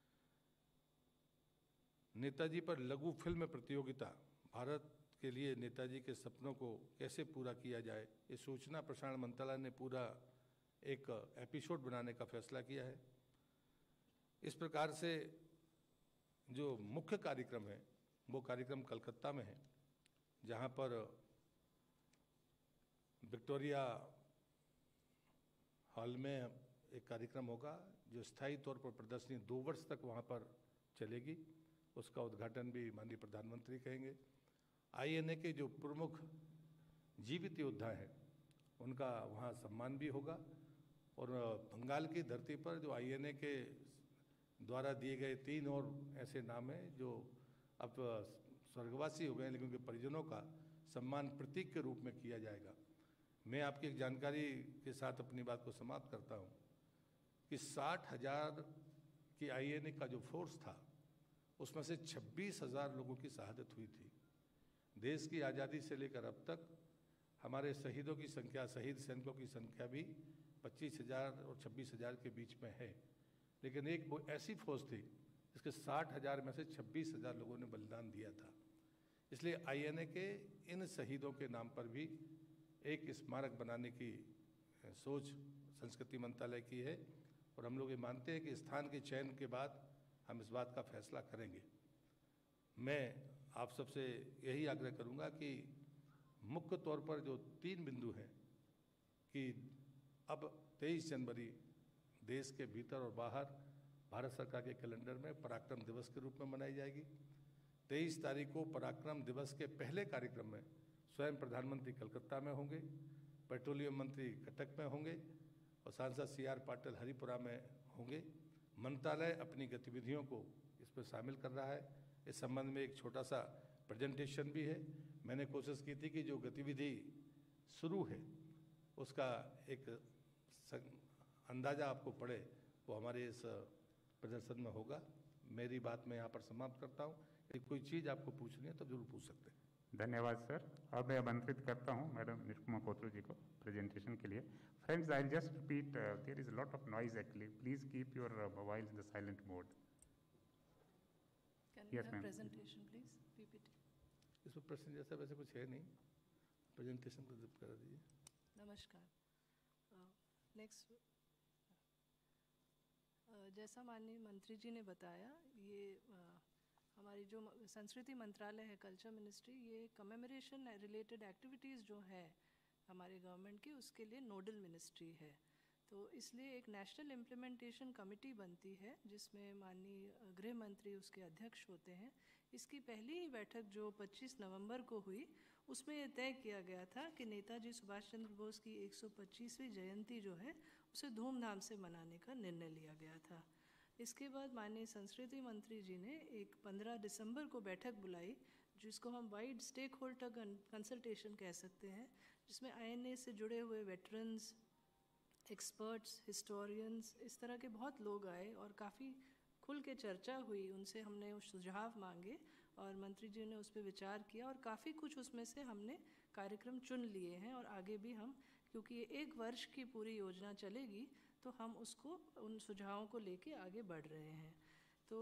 A: नेताजी पर लघु फिल्म प्रतियोगिता, भारत के लिए नेताजी के सपनों को कैसे पूरा किया जाए, ये सूचना प्रसारण मंत्रालय ने पूरा एक एपिसोड बनाने का फैसला किया है। इस प्रकार से जो मुख्य कार्यक्रम है वो कार्यक्रम कलकत्ता में है, जहाँ पर विक्टोरिया हॉल में एक कार्यक्रम होगा जो स्थायी तौर पर प्रदर्शनी 2 वर्ष तक वहाँ पर चलेगी। उसका उद्घाटन भी माननीय प्रधानमंत्री करेंगे। INA के जो प्रमुख जीवित योद्धा हैं उनका वहाँ सम्मान भी होगा। और बंगाल की धरती पर जो INA के द्वारा दिए गए 3 और ऐसे नाम हैं जो अब स्वर्गवासी हो गए, लेकिन उनके परिजनों का सम्मान प्रतीक के रूप में किया जाएगा। मैं आपकी एक जानकारी के साथ अपनी बात को समाप्त करता हूँ कि 60,000 की INA का जो फोर्स था उसमें से 26,000 लोगों की शहादत हुई थी। देश की आज़ादी से लेकर अब तक हमारे शहीदों की संख्या, शहीद सैनिकों की संख्या भी 25,000 और 26,000 के बीच में है। लेकिन एक वो ऐसी फौज थी जिसके 60,000 में से 26,000 लोगों ने बलिदान दिया था। इसलिए INA के इन शहीदों के नाम पर भी एक स्मारक बनाने की सोच संस्कृति मंत्रालय की है। और हम लोग ये मानते हैं कि स्थान के चयन के बाद हम इस बात का फैसला करेंगे। मैं आप सबसे यही आग्रह करूंगा कि मुख्य तौर पर जो 3 बिंदु हैं कि अब 23 जनवरी देश के भीतर और बाहर भारत सरकार के कैलेंडर में पराक्रम दिवस के रूप में मनाई जाएगी। 23 तारीख को पराक्रम दिवस के पहले कार्यक्रम में स्वयं प्रधानमंत्री कलकत्ता में होंगे, पेट्रोलियम मंत्री कटक में होंगे और सांसद CR पाटिल हरिपुरा में होंगे। मंत्रालय अपनी गतिविधियों को इस पर शामिल कर रहा है। इस संबंध में एक छोटा सा प्रेजेंटेशन भी है। मैंने कोशिश की थी कि जो गतिविधि शुरू है उसका एक अंदाज़ा आपको पड़े, वो हमारे इस प्रदर्शन में होगा। मेरी बात मैं यहाँ पर समाप्त करता हूँ। यदि कोई चीज़ आपको पूछनी है तो जरूर पूछ सकते हैं।
B: धन्यवाद सर। अब मैं आमंत्रित करता हूँ मैडम निरुपमा कोथरू जी को प्रेजेंटेशन के लिए। Friends, I just repeat, there is a lot of noise actually, please keep your mobile in the silent mode.
C: Yes, presentation please, PPT.
A: इसमें प्रश्न जैसा वैसे कुछ है नहीं, प्रेजेंटेशन को जब करा दीजिए।
C: नमस्कार। नेक्स्ट, जैसा माननीय मंत्री जी ने बताया, ये हमारी जो संस्कृति मंत्रालय है, कल्चर मिनिस्ट्री, ये कमेमोरेशन रिलेटेड एक्टिविटीज़ जो है हमारे गवर्नमेंट की, उसके लिए नोडल मिनिस्ट्री है। तो इसलिए एक नेशनल इम्प्लीमेंटेशन कमेटी बनती है जिसमें माननीय गृह मंत्री उसके अध्यक्ष होते हैं। इसकी पहली ही बैठक जो 25 नवंबर को हुई, उसमें यह तय किया गया था कि नेताजी सुभाष चंद्र बोस की 125वीं जयंती जो है उसे धूमधाम से मनाने का निर्णय लिया गया था। इसके बाद माननीय संस्कृति मंत्री जी ने एक 15 दिसंबर को बैठक बुलाई, जिसको हम वाइड स्टेक होल्डर कंसल्टेशन कह सकते हैं, जिसमें INA से जुड़े हुए वेटरन्स, एक्सपर्ट्स, हिस्टोरियंस, इस तरह के बहुत लोग आए और काफ़ी खुल के चर्चा हुई। उनसे हमने उस सुझाव मांगे और मंत्री जी ने उस पर विचार किया और काफ़ी कुछ उसमें से हमने कार्यक्रम चुन लिए हैं। और आगे भी हम, क्योंकि ये 1 वर्ष की पूरी योजना चलेगी, तो हम उसको, उन सुझावों को लेके आगे बढ़ रहे हैं। तो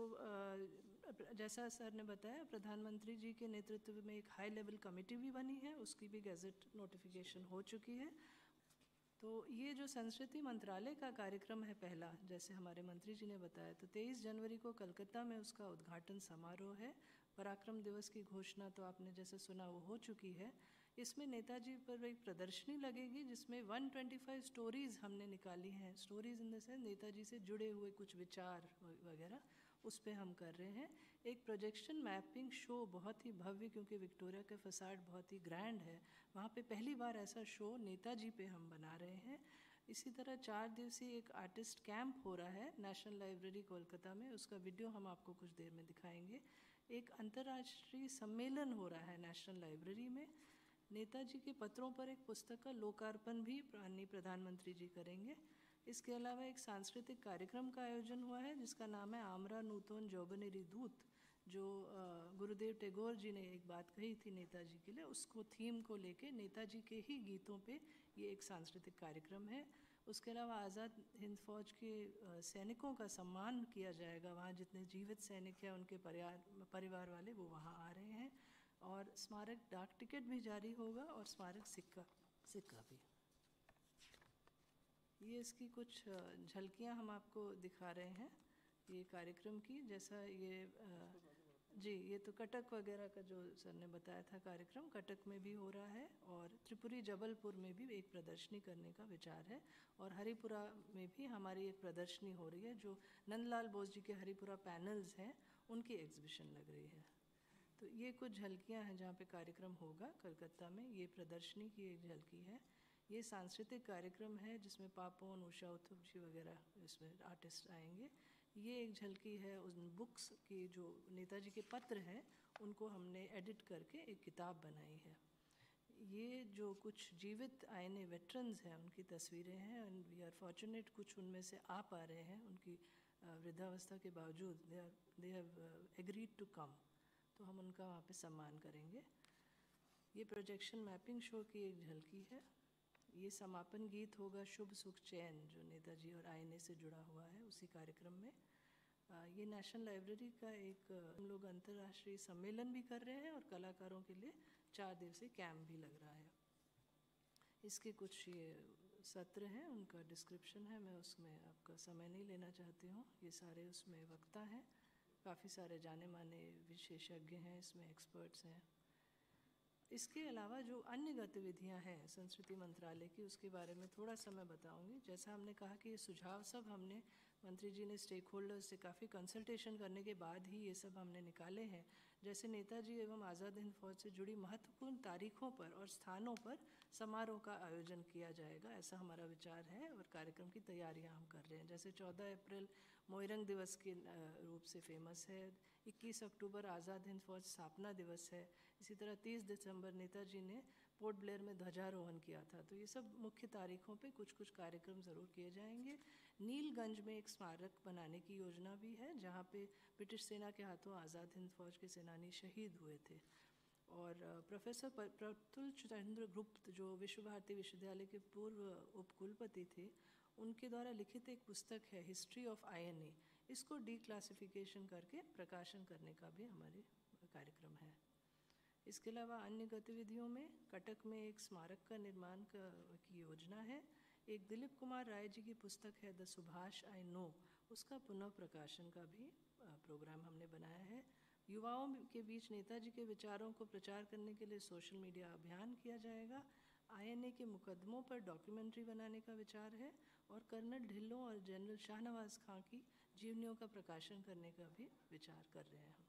C: जैसा सर ने बताया, प्रधानमंत्री जी के नेतृत्व में एक हाई लेवल कमेटी भी बनी है, उसकी भी गैजेट नोटिफिकेशन हो चुकी है। तो ये जो संस्कृति मंत्रालय का कार्यक्रम है पहला, जैसे हमारे मंत्री जी ने बताया, तो 23 जनवरी को कलकत्ता में उसका उद्घाटन समारोह है। पराक्रम दिवस की घोषणा तो आपने जैसे सुना वो हो चुकी है। इसमें नेताजी पर एक प्रदर्शनी लगेगी जिसमें 125 स्टोरीज़ हमने निकाली हैं। Stories in the sense Netaji से जुड़े हुए कुछ विचार वगैरह, उस पे हम कर रहे हैं। एक प्रोजेक्शन मैपिंग शो, बहुत ही भव्य, क्योंकि विक्टोरिया का फसाड बहुत ही ग्रैंड है, वहाँ पे पहली बार ऐसा शो नेताजी पे हम बना रहे हैं। इसी तरह 4 दिवसीय एक आर्टिस्ट कैंप हो रहा है नेशनल लाइब्रेरी कोलकाता में, उसका वीडियो हम आपको कुछ देर में दिखाएंगे। एक अंतर्राष्ट्रीय सम्मेलन हो रहा है नेशनल लाइब्रेरी में। नेताजी के पत्रों पर एक पुस्तक का लोकार्पण भी माननीय प्रधानमंत्री जी करेंगे। इसके अलावा एक सांस्कृतिक कार्यक्रम का आयोजन हुआ है जिसका नाम है आमरा नूतन जौबनेरी दूत, जो गुरुदेव टैगोर जी ने एक बात कही थी नेताजी के लिए, उसको थीम को लेके नेताजी के ही गीतों पे ये एक सांस्कृतिक कार्यक्रम है। उसके अलावा आज़ाद हिंद फौज के सैनिकों का सम्मान किया जाएगा, वहाँ जितने जीवित सैनिक हैं उनके परिवार वाले वो वहाँ आ रहे हैं। और स्मारक डाक टिकट भी जारी होगा और स्मारक सिक्का भी। ये इसकी कुछ झलकियाँ हम आपको दिखा रहे हैं ये कार्यक्रम की। जैसा ये जी, ये तो कटक वगैरह का जो सर ने बताया था कार्यक्रम, कटक में भी हो रहा है और त्रिपुरी जबलपुर में भी एक प्रदर्शनी करने का विचार है। और हरिपुरा में भी हमारी एक प्रदर्शनी हो रही है, जो नंदलाल बोस जी के हरिपुरा पैनल्स हैं उनकी एग्जिबिशन लग रही है। तो ये कुछ झलकियाँ हैं जहाँ पे कार्यक्रम होगा कलकत्ता में। ये प्रदर्शनी की एक झलकी है। ये सांस्कृतिक कार्यक्रम है जिसमें पापोन, उषा उत्थुप जी वगैरह इसमें आर्टिस्ट आएंगे। ये एक झलकी है उन बुक्स की जो नेताजी के पत्र हैं उनको हमने एडिट करके एक किताब बनाई है। ये जो कुछ जीवित आईने वेटरन्स हैं उनकी तस्वीरें हैं एंड वी आर फॉर्चुनेट कुछ उनमें से आ पा रहे हैं, उनकी वृद्धावस्था के बावजूद they have agreed to come, तो हम उनका वहाँ पे सम्मान करेंगे। ये प्रोजेक्शन मैपिंग शो की एक झलकी है। ये समापन गीत होगा शुभ सुख चैन, जो नेताजी और आईने से जुड़ा हुआ है उसी कार्यक्रम में। ये नेशनल लाइब्रेरी का एक हम लोग अंतर्राष्ट्रीय सम्मेलन भी कर रहे हैं और कलाकारों के लिए 4 दिवसीय कैंप भी लग रहा है। इसके कुछ ये सत्र हैं, उनका डिस्क्रिप्शन है, मैं उसमें आपका समय नहीं लेना चाहती हूँ। ये सारे उसमें वक्ता हैं, काफ़ी सारे जाने माने विशेषज्ञ हैं, इसमें एक्सपर्ट्स हैं। इसके अलावा जो अन्य गतिविधियां हैं संस्कृति मंत्रालय की, उसके बारे में थोड़ा सा मैं बताऊंगी। जैसा हमने कहा कि ये सुझाव सब हमने, मंत्री जी ने स्टेक होल्डर्स से काफ़ी कंसल्टेशन करने के बाद ही ये सब हमने निकाले हैं। जैसे नेताजी एवं आज़ाद हिंद फौज से जुड़ी महत्वपूर्ण तारीखों पर और स्थानों पर समारोह का आयोजन किया जाएगा, ऐसा हमारा विचार है और कार्यक्रम की तैयारियां हम कर रहे हैं। जैसे 14 अप्रैल मोइरंग दिवस के रूप से फेमस है, 21 अक्टूबर आज़ाद हिंद फौज स्थापना दिवस है, इसी तरह 30 दिसंबर नेताजी ने पोर्ट ब्लेयर में ध्वजारोहण किया था। तो ये सब मुख्य तारीखों पे कुछ कुछ कार्यक्रम ज़रूर किए जाएंगे। नीलगंज में एक स्मारक बनाने की योजना भी है, जहाँ पे ब्रिटिश सेना के हाथों आज़ाद हिंद फौज के सेनानी शहीद हुए थे। और प्रोफेसर प्रफुल्ल चंद्र गुप्त, जो विश्व भारती विश्वविद्यालय के पूर्व उपकुलपति थे, उनके द्वारा लिखित एक पुस्तक है हिस्ट्री ऑफ INA। इसको डीक्लासिफिकेशन करके प्रकाशन करने का भी हमारे कार्यक्रम है। इसके अलावा अन्य गतिविधियों में कटक में एक स्मारक का निर्माण की योजना है। एक दिलीप कुमार राय जी की पुस्तक है द सुभाष आई नो, उसका पुनः प्रकाशन का भी प्रोग्राम हमने बनाया है। युवाओं के बीच नेताजी के विचारों को प्रचार करने के लिए सोशल मीडिया अभियान किया जाएगा। INA के मुकदमों पर डॉक्यूमेंट्री बनाने का विचार है और कर्नल ढिल्लों और जनरल शाहनवाज खां की जीवनियों का प्रकाशन करने का भी विचार कर रहे हैं हम।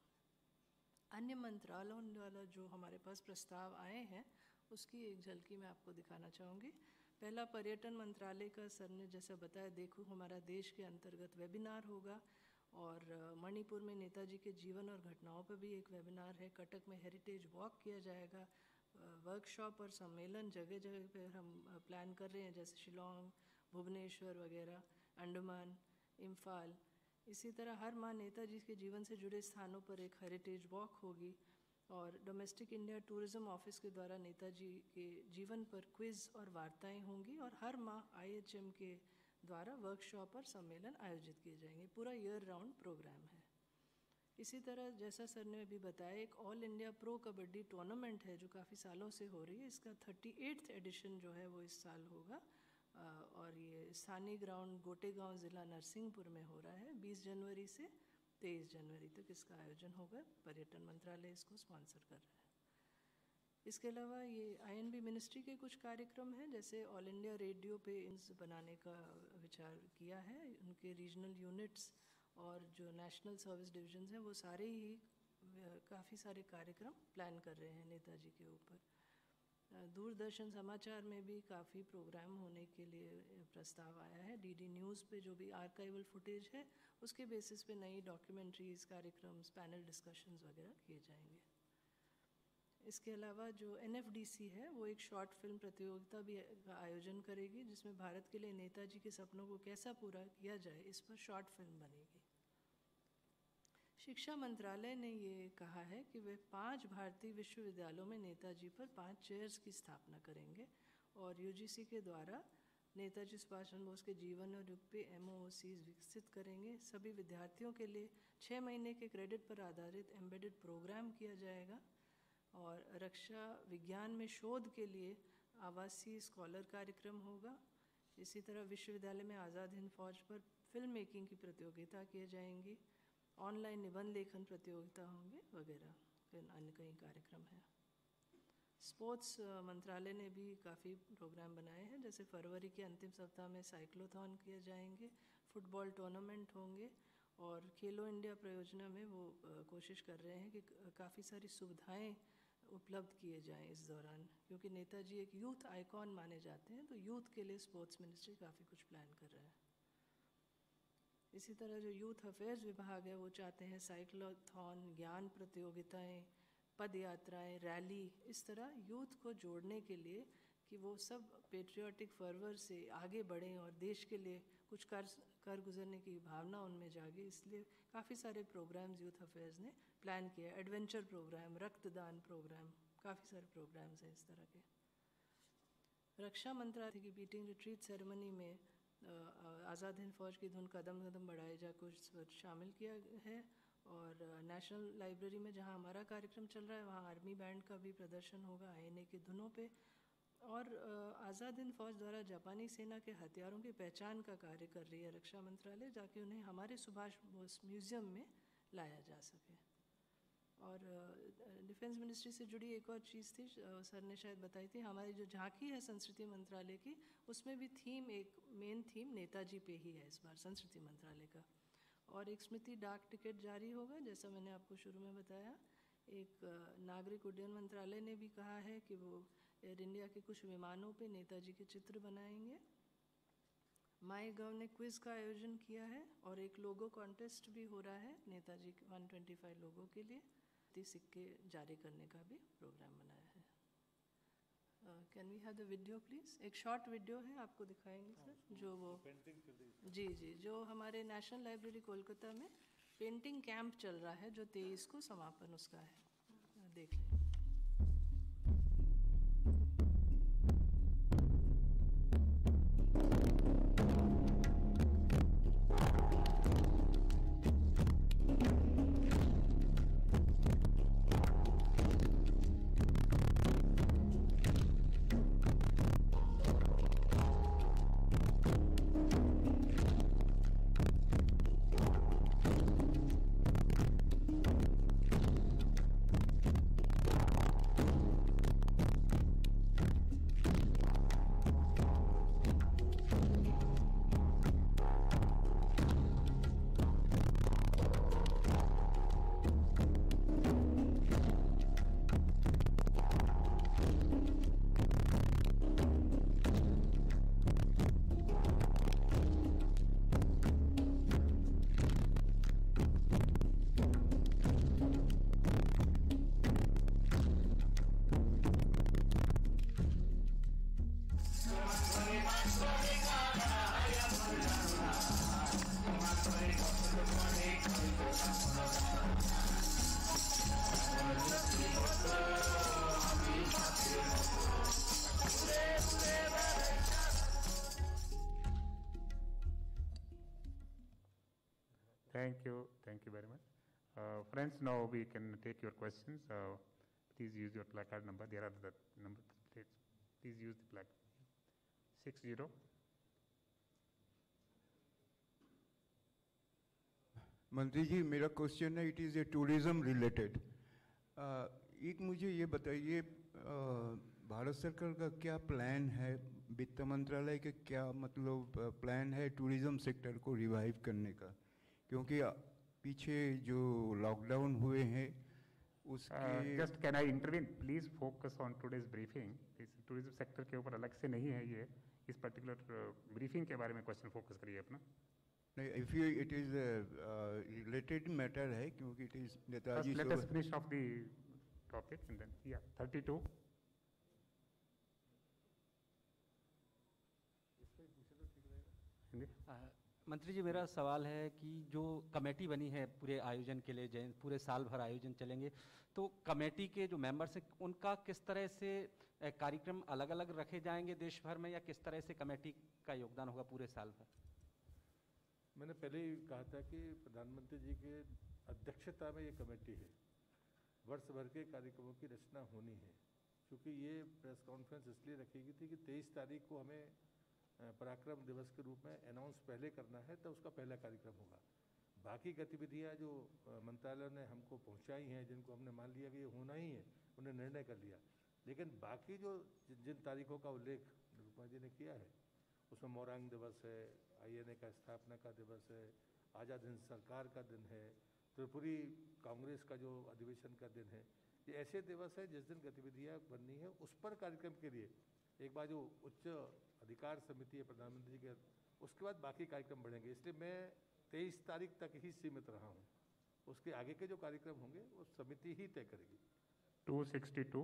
C: अन्य मंत्रालयों द्वारा जो हमारे पास प्रस्ताव आए हैं उसकी एक झलकी मैं आपको दिखाना चाहूँगी। पहला पर्यटन मंत्रालय का सर ने जैसा बताया, देखो हमारा देश के अंतर्गत वेबिनार होगा। और मणिपुर में नेताजी के जीवन और घटनाओं पर भी एक वेबिनार है। कटक में हेरिटेज वॉक किया जाएगा। वर्कशॉप और सम्मेलन जगह जगह पे हम प्लान कर रहे हैं, जैसे शिलोंग, भुवनेश्वर वगैरह, अंडमान, इम्फाल। इसी तरह हर माह नेताजी के जीवन से जुड़े स्थानों पर एक हेरिटेज वॉक होगी। और डोमेस्टिक इंडिया टूरिज्म ऑफिस के द्वारा नेताजी के जीवन पर क्विज़ और वार्ताएं होंगी। और हर माह IHM के द्वारा वर्कशॉप और सम्मेलन आयोजित किए जाएंगे। पूरा ईयर राउंड प्रोग्राम है। इसी तरह जैसा सर ने अभी बताया, एक all India pro kabaddi tournament है जो काफ़ी सालों से हो रही है। इसका 38th एडिशन जो है वो इस साल होगा। और ये स्थानीय ग्राउंड गोटेगांव ज़िला नरसिंहपुर में हो रहा है। 20 जनवरी से 23 जनवरी तक इसका आयोजन होगा। पर्यटन मंत्रालय इसको स्पॉन्सर कर रहा है। इसके अलावा ये INB मिनिस्ट्री के कुछ कार्यक्रम हैं, जैसे ऑल इंडिया रेडियो पे बनाने का विचार किया है। उनके रीजनल यूनिट्स और जो नेशनल सर्विस डिविजन्स हैं वो सारे ही काफ़ी सारे कार्यक्रम प्लान कर रहे हैं नेताजी के ऊपर। दूरदर्शन समाचार में भी काफ़ी प्रोग्राम होने के लिए प्रस्ताव आया है। DD न्यूज़ पे जो भी आर्काइवल फुटेज है उसके बेसिस पे नई डॉक्यूमेंट्रीज़, कार्यक्रम्स, पैनल डिस्कशंस वगैरह किए जाएंगे। इसके अलावा जो NFDC है वो एक शॉर्ट फिल्म प्रतियोगिता भी का आयोजन करेगी, जिसमें भारत के लिए नेताजी के सपनों को कैसा पूरा किया जाए इस पर शॉर्ट फिल्म बनेगी। शिक्षा मंत्रालय ने ये कहा है कि वे 5 भारतीय विश्वविद्यालयों में नेताजी पर 5 चेयर्स की स्थापना करेंगे। और UGC के द्वारा नेताजी सुभाष चंद्र बोस के जीवन और युग पे MOOCs विकसित करेंगे। सभी विद्यार्थियों के लिए 6 महीने के क्रेडिट पर आधारित एम्बेडेड प्रोग्राम किया जाएगा। और रक्षा विज्ञान में शोध के लिए आवासीय स्कॉलर कार्यक्रम होगा। इसी तरह विश्वविद्यालय में आज़ाद हिंद फौज पर फिल्म मेकिंग की प्रतियोगिता किए जाएंगी। ऑनलाइन निबंध लेखन प्रतियोगिता होंगे वगैरह। फिर अन्य कई कार्यक्रम हैं। स्पोर्ट्स मंत्रालय ने भी काफ़ी प्रोग्राम बनाए हैं, जैसे फरवरी के अंतिम सप्ताह में साइक्लोथॉन किए जाएंगे, फुटबॉल टूर्नामेंट होंगे। और खेलो इंडिया परियोजना में वो कोशिश कर रहे हैं कि काफ़ी सारी सुविधाएं उपलब्ध किए जाएं इस दौरान, क्योंकि नेताजी एक यूथ आइकॉन माने जाते हैं। तो यूथ के लिए स्पोर्ट्स मिनिस्ट्री काफ़ी कुछ प्लान कर रहा है। इसी तरह जो यूथ अफेयर्स विभाग है वो चाहते हैं साइक्लोथॉन, ज्ञान प्रतियोगिताएं, पद यात्राएं, रैली, इस तरह यूथ को जोड़ने के लिए कि वो सब पेट्रियाटिक फर्वर से आगे बढ़ें और देश के लिए कुछ कर गुजरने की भावना उनमें जागे। इसलिए काफ़ी सारे प्रोग्राम्स यूथ अफेयर्स ने प्लान किया। एडवेंचर प्रोग्राम, रक्तदान प्रोग्राम, काफ़ी सारे प्रोग्राम्स हैं इस तरह के। रक्षा मंत्रालय की बीटिंग रिट्रीट सेरेमनी में आज़ाद हिंद फौज की धुन कदम कदम बढ़ाए जा कुछ शामिल किया है। और नेशनल लाइब्रेरी में जहां हमारा कार्यक्रम चल रहा है वहां आर्मी बैंड का भी प्रदर्शन होगा INA की धुनों पे। और आज़ाद हिंद फौज द्वारा जापानी सेना के हथियारों की पहचान का कार्य कर रही है रक्षा मंत्रालय, ताकि उन्हें हमारे सुभाष बोस म्यूज़ियम में लाया जा सके। और डिफेंस मिनिस्ट्री से जुड़ी एक और चीज़ थी, सर ने शायद बताई थी, हमारी जो झांकी है संस्कृति मंत्रालय की, उसमें भी थीम, एक मेन थीम नेताजी पे ही है इस बार संस्कृति मंत्रालय का। और एक स्मृति डाक टिकट जारी होगा, जैसा मैंने आपको शुरू में बताया। एक नागरिक उड्डयन मंत्रालय ने भी कहा है कि वो एयर इंडिया के कुछ विमानों पे नेताजी के चित्र बनाएंगे। MyGov ने क्विज़ का आयोजन किया है और एक लोगो कॉन्टेस्ट भी हो रहा है नेताजी के 125 लोगों के लिए। सिक्के जारी करने का भी प्रोग्राम बनाया है। Can we have the video please? एक शॉर्ट वीडियो है, आपको दिखाएंगे सर, जो वो जी जी जो हमारे नेशनल लाइब्रेरी कोलकाता में पेंटिंग कैंप चल रहा है, जो 23 को समापन उसका है, देख लें।
B: Thank you very much. Friends, now we can take your questions. Please use your placard number. There are the number plates. Please use the placard. 60.
D: मंत्री जी, मेरा क्वेश्चन है, it is a tourism related. एक मुझे ये बताइए, भारत सरकार का क्या प्लान है, वित्त मंत्रालय के क्या मतलब प्लान है टूरिज्म सेक्टर को रिवाइव करने का? क्योंकि पीछे जो लॉकडाउन हुए हैं उसके
B: just can I intervene please? Focus on today's briefing. इस टूरिज्म सेक्टर के ऊपर अलग से नहीं है ये, इस पर्टिकुलर ब्रीफिंग के बारे में क्वेश्चन फोकस करिए अपना।
D: नहीं, if you it is related matter है, क्योंकि it is Netaji.
B: Let us finish off the topic and then या 32।
E: मंत्री जी, मेरा सवाल है कि जो कमेटी बनी है पूरे आयोजन के लिए, पूरे साल भर आयोजन चलेंगे, तो कमेटी के जो मेंबर्स हैं उनका किस तरह से कार्यक्रम अलग अलग रखे जाएंगे देश भर में, या किस तरह से कमेटी का योगदान होगा पूरे साल भर?
A: मैंने पहले ही कहा था कि प्रधानमंत्री जी के अध्यक्षता में ये कमेटी है, वर्ष भर के कार्यक्रमों की रचना होनी है। क्योंकि ये प्रेस कॉन्फ्रेंस इसलिए रखी गई थी कि 23 तारीख को हमें पराक्रम दिवस के रूप में अनाउंस पहले करना है, तो उसका पहला कार्यक्रम होगा। बाकी गतिविधियां जो मंत्रालय ने हमको पहुंचाई हैं, जिनको हमने मान लिया कि ये होना ही है, उन्हें निर्णय कर लिया। लेकिन बाकी जो जिन तारीखों का उल्लेख निरुपमा जी ने किया है, उसमें मोरंग दिवस है, INA का स्थापना का दिवस है, आज़ाद हिंद सरकार का दिन है, त्रिपुरी कांग्रेस का जो अधिवेशन का दिन है, ये ऐसे दिवस है जिस दिन गतिविधियाँ बननी है। उस पर कार्यक्रम के लिए एक बार जो उच्च अधिकार समिति है प्रधानमंत्री जी के, उसके बाद बाकी कार्यक्रम बढ़ेंगे। इसलिए मैं 23 तारीख तक ही सीमित रहा हूँ। उसके आगे के जो कार्यक्रम होंगे वो समिति ही तय करेगी।
B: 262।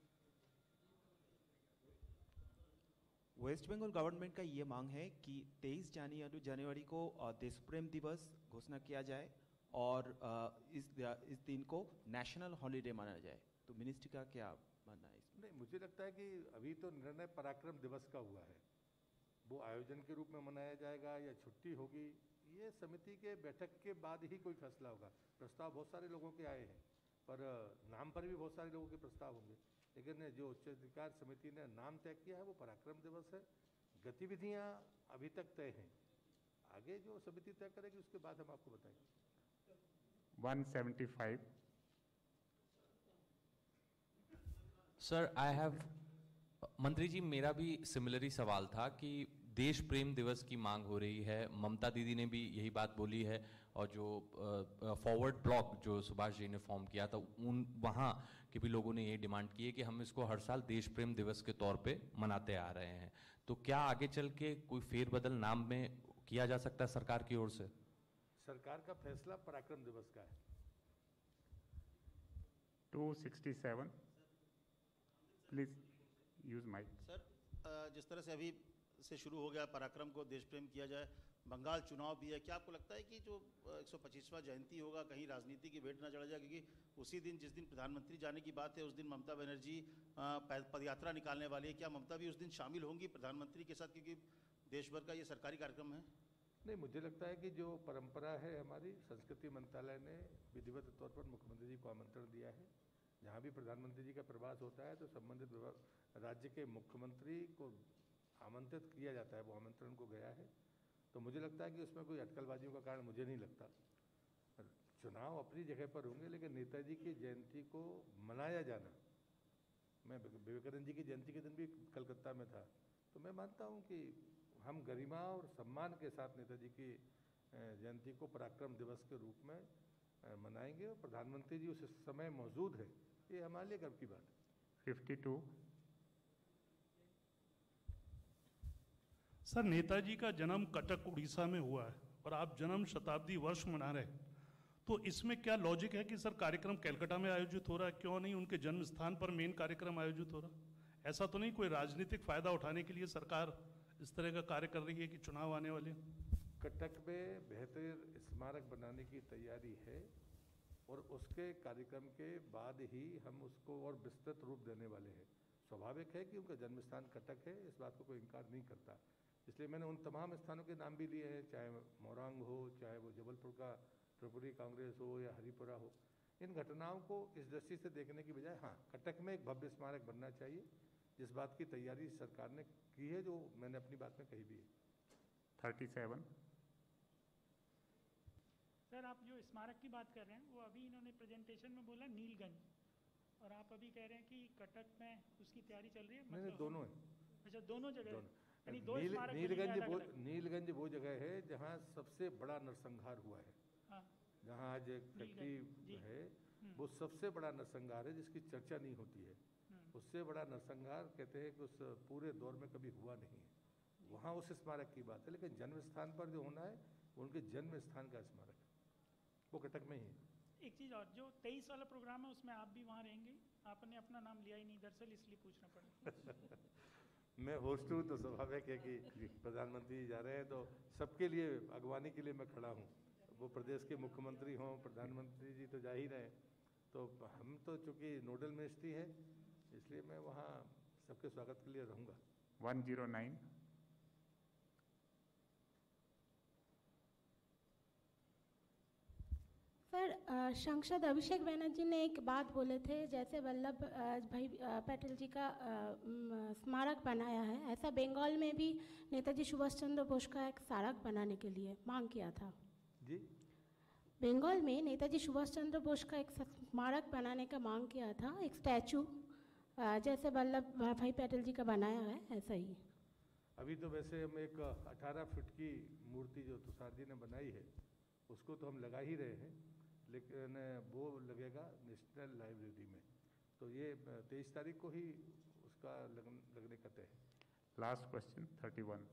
F: वेस्ट बंगाल गवर्नमेंट का ये मांग है कि 23 जनवरी को देश प्रेम दिवस घोषणा किया जाए और इस दिन को नेशनल हॉलिडे माना जाए। तो मिनिस्ट्री का क्या मानना है इसमें?
A: नहीं, मुझे लगता है कि अभी तो निर्णय पराक्रम दिवस का हुआ है, वो आयोजन के रूप में मनाया जाएगा या छुट्टी होगी, ये समिति के बैठक के बाद ही कोई फैसला होगा। प्रस्ताव बहुत सारे लोगों के आए हैं, पर नाम पर भी बहुत सारे लोगों के प्रस्ताव होंगे, लेकिन जो उच्चाधिकार समिति ने नाम तय किया है वो पराक्रम दिवस है। गतिविधियां अभी तक तय हैं, आगे जो समिति तय करेगी उसके बाद हम आपको बताएंगे।
B: 175।
G: सर, आई हैव मंत्री जी, मेरा भी सिमिलर ही सवाल था कि देश प्रेम दिवस की मांग हो रही है, ममता दीदी ने भी यही बात बोली है, और जो फॉरवर्ड ब्लॉक जो सुभाष जी ने फॉर्म किया था, वहाँ के भी लोगों ने ये डिमांड की है कि हम इसको हर साल देश प्रेम दिवस के तौर पे मनाते आ रहे हैं। तो क्या आगे चल के कोई फेरबदल नाम में किया जा सकता है सरकार की ओर से?
A: सरकार का फैसला पराक्रम दिवस का है।
B: 267 प्लीज। use mic.
H: सर जिस तरह से अभी से शुरू हो गया पराक्रम को देश प्रेम किया जाए, बंगाल चुनाव भी है, क्या आपको लगता है कि जो 125वां जयंती होगा कहीं राजनीति की भेंट ना चढ़ जाए? क्योंकि उसी दिन जिस दिन प्रधानमंत्री जाने की बात है उस दिन ममता बनर्जी पदयात्रा निकालने वाली है, क्या ममता भी उस दिन शामिल होंगी प्रधानमंत्री के साथ, क्योंकि देश भर का ये सरकारी कार्यक्रम है?
A: नहीं, मुझे लगता है कि जो परंपरा है हमारी, संस्कृति मंत्रालय ने विधिवत तौर पर मुख्यमंत्री जी को आमंत्रण दिया है। जहाँ भी प्रधानमंत्री जी का प्रवास होता है तो संबंधित राज्य के मुख्यमंत्री को आमंत्रित किया जाता है, वो आमंत्रण को गया है। तो मुझे लगता है कि उसमें कोई अटकलबाजियों का कारण मुझे नहीं लगता। चुनाव अपनी जगह पर होंगे, लेकिन नेताजी की जयंती को मनाया जाना, मैं विवेकानंद जी की जयंती के दिन भी कलकत्ता में था, तो मैं मानता हूँ कि हम गरिमा और सम्मान के साथ नेताजी की जयंती को पराक्रम दिवस के रूप में मनाएंगे और प्रधानमंत्री जी उस समय मौजूद है, ये हमारे लिए गर्व की बात है।
B: 52.
I: सर, नेताजी का जन्म कटक उड़ीसा में हुआ है और आप जन्म शताब्दी वर्ष मना रहे हैं, तो इसमें क्या लॉजिक है कि सर कार्यक्रम कलकत्ता में आयोजित हो रहा है? क्यों नहीं उनके जन्म स्थान पर मेन कार्यक्रम आयोजित हो रहा? ऐसा तो नहीं कोई राजनीतिक फायदा उठाने के लिए सरकार इस तरह का कार्य कर रही है कि चुनाव आने वाले?
A: कटक में बेहतर स्मारक बनाने की तैयारी है और उसके कार्यक्रम के बाद ही हम उसको और विस्तृत रूप देने वाले हैं। स्वाभाविक है कि उनका जन्म स्थान कटक है, इस बात को कोई इनकार नहीं करता। इसलिए मैंने उन तमाम स्थानों के नाम भी लिए हैं, चाहे मोरंग हो, चाहे वो जबलपुर का त्रिपुरी कांग्रेस हो या हरिपुरा हो। इन घटनाओं को इस दृष्टि से देखने की बजाय हाँ, कटक में एक भव्य स्मारक बनना चाहिए, जिस बात की तैयारी सरकार ने की है, जो मैंने अपनी बात में कही भी है।
B: 37.
J: सर, आप जो स्मारक की बात कर रहे हैं वो अभी इन्होंने प्रेजेंटेशन में बोला नीलगंज, और आप अभी कह रहे हैं कि कटक में उसकी तैयारी चल रही है।
A: नहीं, दोनों है।
J: अच्छा, दोनों जगह यानी दो
A: नीलगंज
J: स्मारक
A: वो जगह है जहाँ सबसे बड़ा नरसंहार हुआ है।
J: हाँ।
A: जहाँ आज एक फैक्ट्री है, वो सबसे बड़ा नरसंहार है जिसकी चर्चा नहीं होती है। उससे बड़ा नरसंहार कहते हैं कि उस पूरे दौर में कभी हुआ नहीं है। वहाँ उस स्मारक की बात है, लेकिन जन्म स्थान पर जो होना है वो उनके जन्म स्थान का स्मारक है, वो कटक में ही है।
J: एक चीज़ और, जो 23 वाला प्रोग्राम है उसमें आप भी वहाँ रहेंगे? आपने अपना नाम लिया ही नहीं दरअसल, इसलिए पूछना पड़ा।
A: मैं होस्ट हूँ तो स्वाभाविक है कि प्रधानमंत्री जी जा रहे हैं, तो सबके लिए अगवानी के लिए मैं खड़ा हूँ। वो प्रदेश के मुख्यमंत्री हों, प्रधानमंत्री जी तो जा ही रहे हैं, तो हम तो चूँकि नोडल मिनिस्ट्री है, इसलिए मैं वहाँ सबके स्वागत के लिए रहूँगा।
B: 109.
K: सर, सांसद अभिषेक बैनर्जी ने एक बात बोले थे, जैसे वल्लभ भाई पटेल जी का स्मारक बनाया है, ऐसा बंगाल में भी नेताजी सुभाष चंद्र बोस का एक स्मारक बनाने के लिए मांग किया था।
A: जी,
K: बंगाल में नेताजी सुभाष चंद्र बोस का एक स्मारक बनाने का मांग किया था, एक स्टैचू, जैसे वल्लभ भाई पटेल जी का बनाया है ऐसा ही।
A: अभी तो वैसे हम एक 18 फीट की मूर्ति जो तुषार जी ने बनाई है उसको तो हम लगा ही रहे हैं, लेकिन वो लगेगा नेशनल लाइब्रेरी में, तो ये 23 तारीख को ही उसका लगने का तय है।
B: Last question, 31.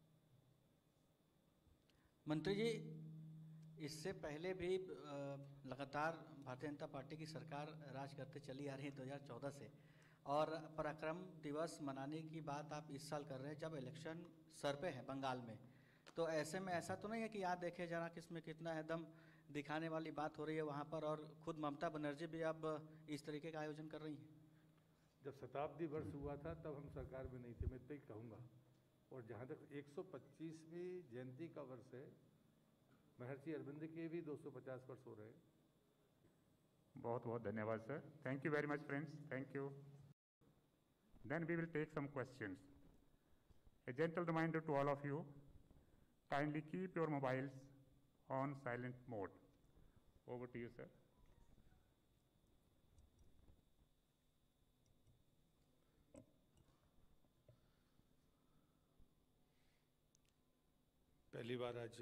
L: मंत्री जी, इससे पहले भी लगातार भारतीय जनता पार्टी की सरकार राज करते चली आ रही है 2014 से, और पराक्रम दिवस मनाने की बात आप इस साल कर रहे हैं जब इलेक्शन सर पे है बंगाल में, तो ऐसे में ऐसा तो नहीं है कि याद देखे जरा किसमें कितना एकदम दिखाने वाली बात हो रही है वहाँ पर, और खुद ममता बनर्जी भी अब इस तरीके का आयोजन कर रही हैं?
A: जब शताब्दी वर्ष हुआ था तब हम सरकार में नहीं थे, मैं इतना ही कहूँगा। और जहाँ तक 125वीं जयंती का वर्ष है, महर्षि अरविंद के भी 250 वर्ष हो रहे हैं।
B: बहुत बहुत धन्यवाद sir. Thank you very much friends. Thank you. Then we will take some questions. A gentle reminder to all of you, kindly keep your mobiles on silent mode. Over to you, sir.
A: पहली बार आज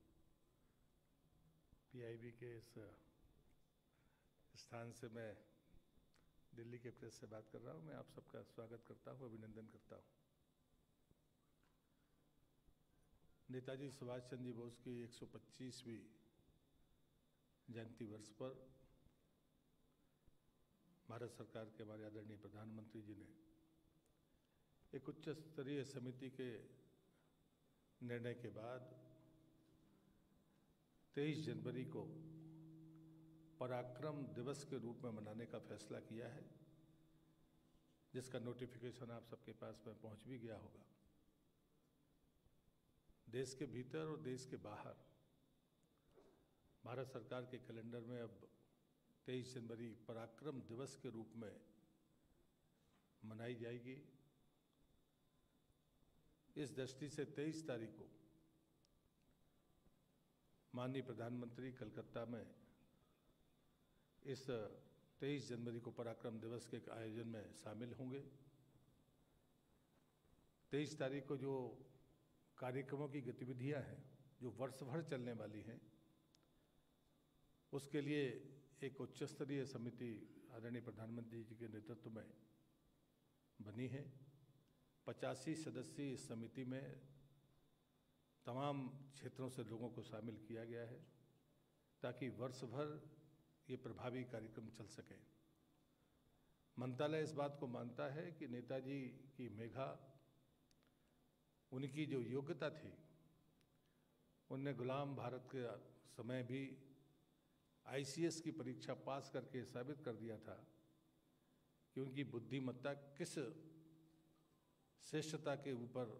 A: PIB के इस स्थान से मैं दिल्ली के press से बात कर रहा हूँ। मैं आप सबका स्वागत करता हूँ, अभिनंदन करता हूँ। नेताजी सुभाष चंद्र बोस की 125वीं जयंती वर्ष पर भारत सरकार के हमारे आदरणीय प्रधानमंत्री जी ने एक उच्च स्तरीय समिति के निर्णय के बाद 23 जनवरी को पराक्रम दिवस के रूप में मनाने का फैसला किया है, जिसका नोटिफिकेशन आप सबके पास में पहुंच भी गया होगा। देश के भीतर और देश के बाहर भारत सरकार के कैलेंडर में अब 23 जनवरी पराक्रम दिवस के रूप में मनाई जाएगी। इस दृष्टि से 23 तारीख को माननीय प्रधानमंत्री कलकत्ता में इस 23 जनवरी को पराक्रम दिवस के आयोजन में शामिल होंगे। 23 तारीख को जो कार्यक्रमों की गतिविधियां हैं जो वर्ष भर चलने वाली हैं, उसके लिए एक उच्च स्तरीय समिति आदरणीय प्रधानमंत्री जी के नेतृत्व में बनी है। 85 सदस्यीय इस समिति में तमाम क्षेत्रों से लोगों को शामिल किया गया है ताकि वर्ष भर ये प्रभावी कार्यक्रम चल सके। मंत्रालय इस बात को मानता है कि नेताजी की मेघा, उनकी जो योग्यता थी, उनने गुलाम भारत के समय भी ICS की परीक्षा पास करके साबित कर दिया था कि उनकी बुद्धिमत्ता किस श्रेष्ठता के ऊपर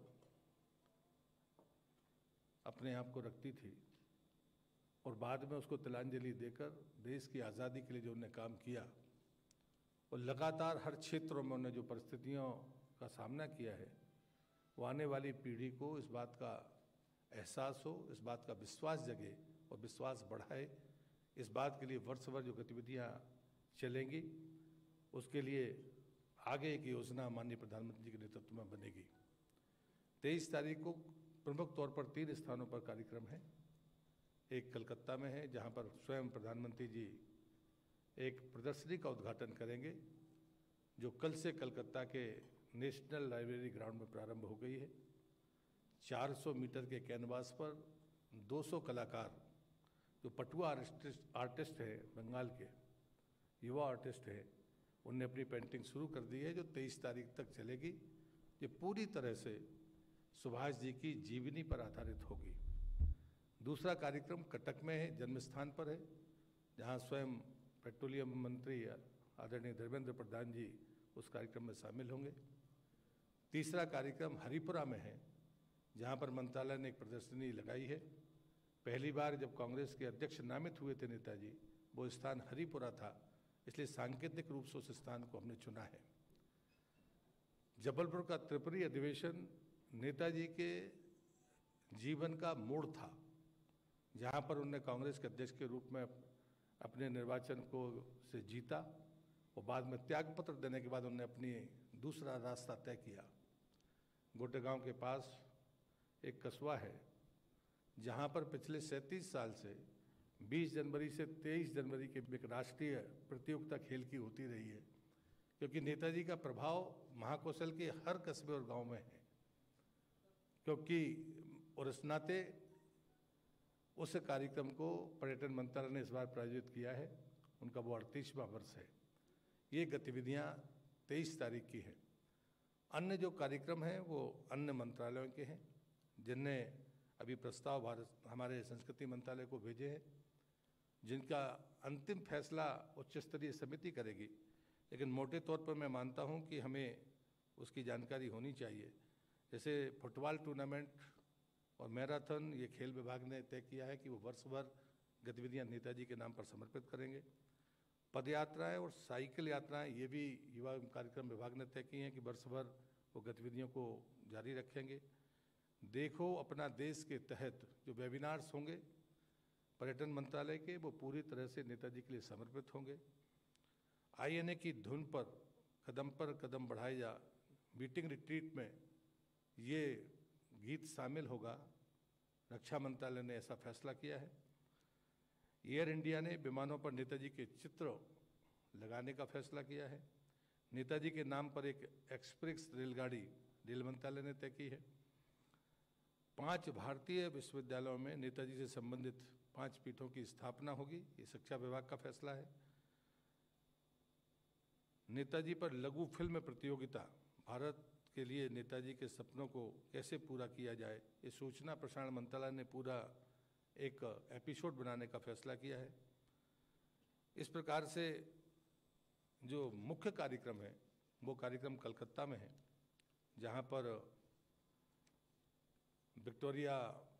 A: अपने आप को रखती थी, और बाद में उसको तिलांजलि देकर देश की आज़ादी के लिए जो उन्होंने काम किया, और लगातार हर क्षेत्रों में उन्होंने जो परिस्थितियों का सामना किया है, वो आने वाली पीढ़ी को इस बात का एहसास हो, इस बात का विश्वास जगे और विश्वास बढ़ाए। इस बात के लिए वर्ष भर जो गतिविधियाँ चलेंगी, उसके लिए आगे एक योजना माननीय प्रधानमंत्री जी के नेतृत्व में बनेगी। 23 तारीख को प्रमुख तौर पर 3 स्थानों पर कार्यक्रम है। एक कलकत्ता में है, जहाँ पर स्वयं प्रधानमंत्री जी एक प्रदर्शनी का उद्घाटन करेंगे, जो कल से कलकत्ता के नेशनल लाइब्रेरी ग्राउंड में प्रारंभ हो गई है। 400 मीटर के कैनवास पर 200 कलाकार, जो पटुआ आर्टिस्ट हैं, बंगाल के युवा आर्टिस्ट हैं, उनने अपनी पेंटिंग शुरू कर दी है, जो 23 तारीख तक चलेगी। ये पूरी तरह से सुभाष जी की जीवनी पर आधारित होगी। दूसरा कार्यक्रम कटक में है, जन्म स्थान पर है, जहाँ स्वयं पेट्रोलियम मंत्री आदरणीय धर्मेंद्र प्रधान जी उस कार्यक्रम में शामिल होंगे। तीसरा कार्यक्रम हरिपुरा में है, जहाँ पर मंत्रालय ने एक प्रदर्शनी लगाई है। पहली बार जब कांग्रेस के अध्यक्ष नामित हुए थे नेताजी, वो स्थान हरिपुरा था, इसलिए सांकेतिक रूप से उस स्थान को हमने चुना है। जबलपुर का त्रिपुरी अधिवेशन नेताजी के जीवन का मोड़ था, जहाँ पर उन्होंने कांग्रेस के अध्यक्ष के रूप में अपने निर्वाचन को से जीता, और बाद में त्यागपत्र देने के बाद उन्होंने अपनी दूसरा रास्ता तय किया। गोटेगांव के पास एक कस्बा है, जहाँ पर पिछले 37 साल से 20 जनवरी से 23 जनवरी के एक राष्ट्रीय प्रतियोगिता खेल की होती रही है, क्योंकि नेताजी का प्रभाव महाकौशल के हर कस्बे और गांव में है। क्योंकि और इस नाते उस कार्यक्रम को पर्यटन मंत्रालय ने इस बार प्रायोजित किया है, उनका वो 38वां वर्ष है। ये गतिविधियाँ 23 तारीख की हैं। अन्य जो कार्यक्रम हैं वो अन्य मंत्रालयों के हैं, जिनने अभी प्रस्ताव हमारे संस्कृति मंत्रालय को भेजे हैं, जिनका अंतिम फैसला उच्च स्तरीय समिति करेगी। लेकिन मोटे तौर पर मैं मानता हूं कि हमें उसकी जानकारी होनी चाहिए। जैसे फुटबॉल टूर्नामेंट और मैराथन, ये खेल विभाग ने तय किया है कि वो वर्ष भर गतिविधियाँ नेताजी के नाम पर समर्पित करेंगे। पदयात्राएँ और साइकिल यात्राएँ, ये भी युवा कार्यक्रम विभाग ने तय की हैं कि वर्ष भर वो गतिविधियों को जारी रखेंगे। देखो अपना देश के तहत जो वेबिनार्स होंगे पर्यटन मंत्रालय के, वो पूरी तरह से नेताजी के लिए समर्पित होंगे। INA की धुन पर कदम बढ़ाए जा बीटिंग रिट्रीट में ये गीत शामिल होगा। रक्षा मंत्रालय ने ऐसा फैसला किया है। एयर इंडिया ने विमानों पर नेताजी के चित्र लगाने का फैसला किया है। नेताजी के नाम पर एक एक्सप्रेस रेलगाड़ी रेल मंत्रालय ने तय की है। 5 भारतीय विश्वविद्यालयों में नेताजी से संबंधित 5 पीठों की स्थापना होगी, ये शिक्षा विभाग का फैसला है। नेताजी पर लघु फिल्म प्रतियोगिता भारत के लिए नेताजी के सपनों को कैसे पूरा किया जाए, ये सूचना प्रसारण मंत्रालय ने पूरा एक एपिसोड बनाने का फैसला किया है। इस प्रकार से जो मुख्य कार्यक्रम है वो कार्यक्रम कलकत्ता में है, जहाँ पर विक्टोरिया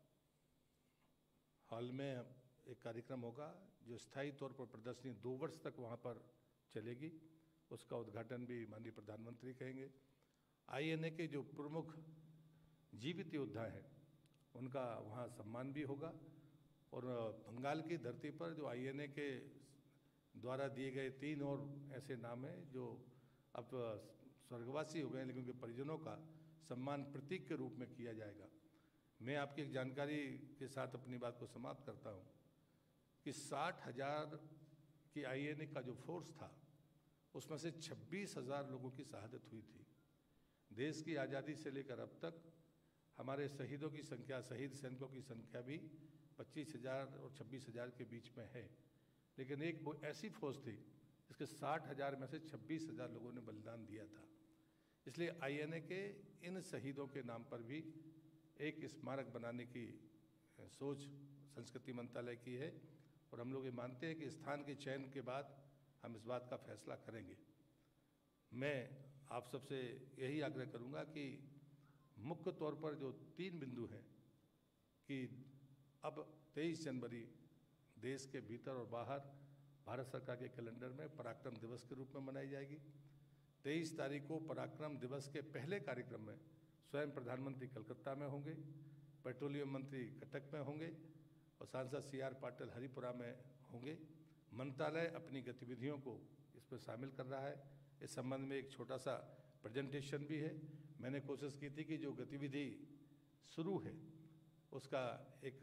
A: हॉल में एक कार्यक्रम होगा जो स्थायी तौर पर प्रदर्शनी 2 वर्ष तक वहाँ पर चलेगी। उसका उद्घाटन भी माननीय प्रधानमंत्री करेंगे। INA के जो प्रमुख जीवित योद्धा हैं उनका वहाँ सम्मान भी होगा। और बंगाल की धरती पर जो INA के द्वारा दिए गए 3 और ऐसे नाम हैं जो अब स्वर्गवासी हो गए, लेकिन उनके परिजनों का सम्मान प्रतीक के रूप में किया जाएगा। मैं आपकी एक जानकारी के साथ अपनी बात को समाप्त करता हूँ कि 60,000 की INA का जो फोर्स था उसमें से 26,000 लोगों की शहादत हुई थी। देश की आज़ादी से लेकर अब तक हमारे शहीदों की संख्या, शहीद सैनिकों की संख्या भी 25,000 और 26,000 के बीच में है। लेकिन एक वो ऐसी फौज थी जिसके 60,000 में से 26,000 लोगों ने बलिदान दिया था। इसलिए INA के इन शहीदों के नाम पर भी एक स्मारक बनाने की सोच संस्कृति मंत्रालय की है। और हम लोग ये मानते हैं कि स्थान के चयन के बाद हम इस बात का फैसला करेंगे। मैं आप सबसे यही आग्रह करूंगा कि मुख्य तौर पर जो 3 बिंदु हैं कि अब 23 जनवरी देश के भीतर और बाहर भारत सरकार के कैलेंडर में पराक्रम दिवस के रूप में मनाई जाएगी। 23 तारीख को पराक्रम दिवस के पहले कार्यक्रम में स्वयं प्रधानमंत्री कलकत्ता में होंगे, पेट्रोलियम मंत्री कटक में होंगे और सांसद CR पाटिल हरिपुरा में होंगे। मंत्रालय अपनी गतिविधियों को इस पर शामिल कर रहा है। इस संबंध में एक छोटा सा प्रेजेंटेशन भी है। मैंने कोशिश की थी कि जो गतिविधि शुरू है उसका एक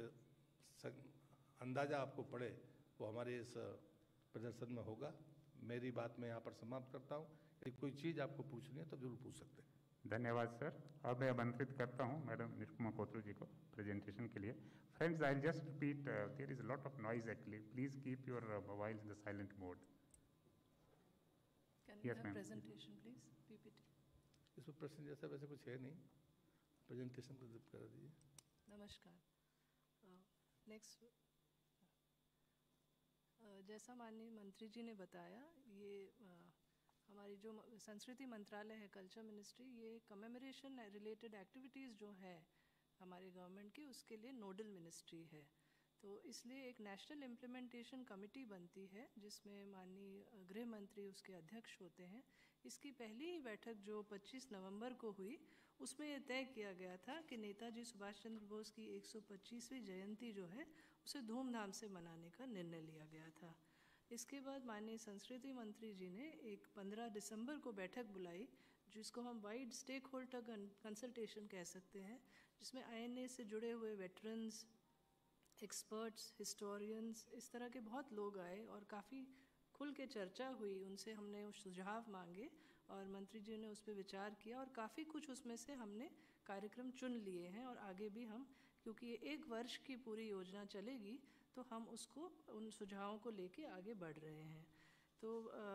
A: अंदाज़ा आपको पड़े, वो हमारे इस प्रदर्शन में होगा। मेरी बात मैं यहाँ पर समाप्त करता हूँ। यदि कोई चीज़ आपको पूछनी है तो जरूर पूछ सकते हैं।
B: धन्यवाद सर। अब मैं आमंत्रित करता हूँ मैडम निरुपमा कोतरू जी को प्रेजेंटेशन के लिए। Friends, I just repeat, there is a lot of noise actually, please keep your mobile in the silent mode.
C: Yes, presentation please, PPT।
A: इसमें प्रश्न जैसा वैसे कुछ है नहीं, प्रेजेंटेशन को जिप करा दीजिए।
C: नमस्कार। नेक्स्ट, जैसा माननीय मंत्री जी ने बताया, ये हमारी जो संस्कृति मंत्रालय है, कल्चर मिनिस्ट्री, ये कमेमोरेशन रिलेटेड एक्टिविटीज़ जो है हमारे गवर्नमेंट की, उसके लिए नोडल मिनिस्ट्री है। तो इसलिए एक नेशनल इम्प्लीमेंटेशन कमेटी बनती है जिसमें माननीय गृह मंत्री उसके अध्यक्ष होते हैं। इसकी पहली ही बैठक जो 25 नवंबर को हुई, उसमें यह तय किया गया था कि नेताजी सुभाष चंद्र बोस की 125वीं जयंती जो है उसे धूमधाम से मनाने का निर्णय लिया गया था। इसके बाद माननीय संस्कृति मंत्री जी ने एक 15 दिसंबर को बैठक बुलाई, जिसको हम वाइड स्टेक होल्डर कंसल्टेशन कह सकते हैं, जिसमें INA से जुड़े हुए वेटरन्स, एक्सपर्ट्स, हिस्टोरियंस, इस तरह के बहुत लोग आए और काफ़ी खुल के चर्चा हुई। उनसे हमने सुझाव मांगे और मंत्री जी ने उस पर विचार किया और काफ़ी कुछ उसमें से हमने कार्यक्रम चुन लिए हैं। और आगे भी हम, क्योंकि ये 1 वर्ष की पूरी योजना चलेगी, तो हम उसको, उन सुझावों को लेके आगे बढ़ रहे हैं। तो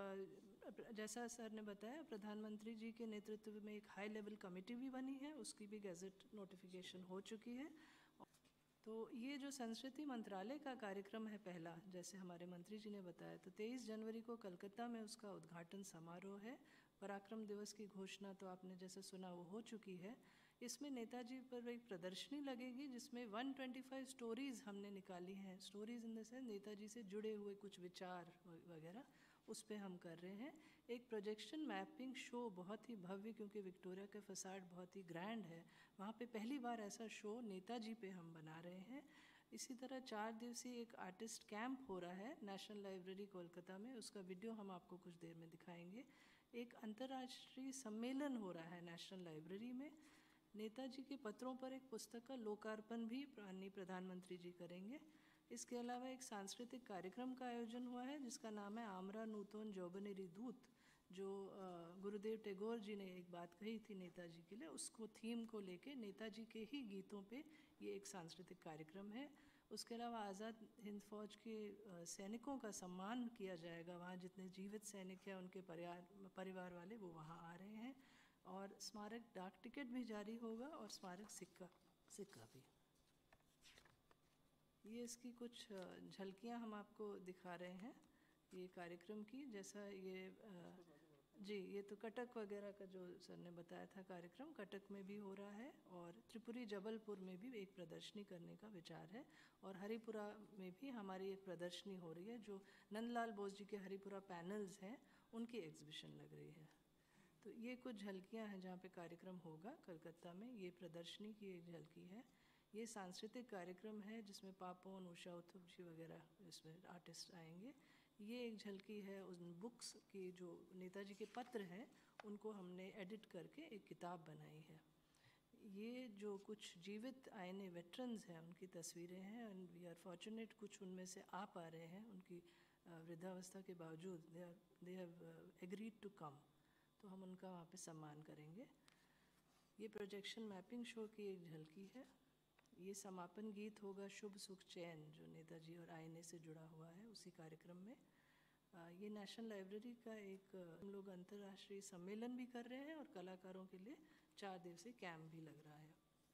C: जैसा सर ने बताया, प्रधानमंत्री जी के नेतृत्व में एक हाई लेवल कमेटी भी बनी है, उसकी भी गैजेट नोटिफिकेशन हो चुकी है। तो ये जो संस्कृति मंत्रालय का कार्यक्रम है पहला, जैसे हमारे मंत्री जी ने बताया, तो 23 जनवरी को कलकत्ता में उसका उद्घाटन समारोह है। पराक्रम दिवस की घोषणा तो आपने जैसे सुना वो हो चुकी है। इसमें नेताजी पर एक प्रदर्शनी लगेगी जिसमें 125 स्टोरीज़ हमने निकाली हैं। Stories in the sense Netaji से जुड़े हुए कुछ विचार वगैरह, उस पर हम कर रहे हैं। एक प्रोजेक्शन मैपिंग शो, बहुत ही भव्य, क्योंकि विक्टोरिया का फसाड बहुत ही ग्रैंड है, वहाँ पे पहली बार ऐसा शो नेताजी पे हम बना रहे हैं। इसी तरह 4 दिवसीय एक आर्टिस्ट कैंप हो रहा है नेशनल लाइब्रेरी कोलकाता में, उसका वीडियो हम आपको कुछ देर में दिखाएंगे। एक अंतर्राष्ट्रीय सम्मेलन हो रहा है नेशनल लाइब्रेरी में। नेताजी के पत्रों पर एक पुस्तक का लोकार्पण भी माननीय प्रधानमंत्री जी करेंगे। इसके अलावा एक सांस्कृतिक कार्यक्रम का आयोजन हुआ है जिसका नाम है आमरा नूतन जौबनेरी दूत, जो गुरुदेव टैगोर जी ने एक बात कही थी नेताजी के लिए, उसको थीम को लेके नेताजी के ही गीतों पे ये एक सांस्कृतिक कार्यक्रम है। उसके अलावा आज़ाद हिंद फौज के सैनिकों का सम्मान किया जाएगा। वहाँ जितने जीवित सैनिक हैं उनके परिवार वाले वो वहाँ आ रहे हैं। और स्मारक डाक टिकट भी जारी होगा और स्मारक सिक्का भी। ये इसकी कुछ झलकियाँ हम आपको दिखा रहे हैं ये कार्यक्रम की। जैसा ये जी, ये तो कटक वगैरह का जो सर ने बताया था कार्यक्रम, कटक में भी हो रहा है और त्रिपुरी जबलपुर में भी एक प्रदर्शनी करने का विचार है और हरिपुरा में भी हमारी एक प्रदर्शनी हो रही है जो नंदलाल बोस जी के हरिपुरा पैनल्स हैं उनकी एग्जीबिशन लग रही है। तो ये कुछ झलकियाँ हैं जहाँ पे कार्यक्रम होगा कलकत्ता में। ये प्रदर्शनी की एक झलकी है। ये सांस्कृतिक कार्यक्रम है जिसमें पापोन, उषा उत्थुप जी वगैरह इसमें आर्टिस्ट आएंगे। ये एक झलकी है उन बुक्स की जो नेताजी के पत्र हैं उनको हमने एडिट करके एक किताब बनाई है। ये जो कुछ जीवित आईने वेटरन्स हैं उनकी तस्वीरें हैं एंड वी आर फॉर्चुनेट कुछ उनमें से आ पा रहे हैं उनकी वृद्धावस्था के बावजूद। They have agreed to come, तो हम उनका वहाँ पे सम्मान करेंगे। ये प्रोजेक्शन मैपिंग शो की एक झलकी है। ये समापन गीत होगा शुभ सुख चैन जो नेताजी और आईने से जुड़ा हुआ है उसी कार्यक्रम में। ये नेशनल लाइब्रेरी का एक हम लोग अंतर्राष्ट्रीय सम्मेलन भी कर रहे हैं और कलाकारों के लिए 4 दिवसीय कैंप भी लग रहा है।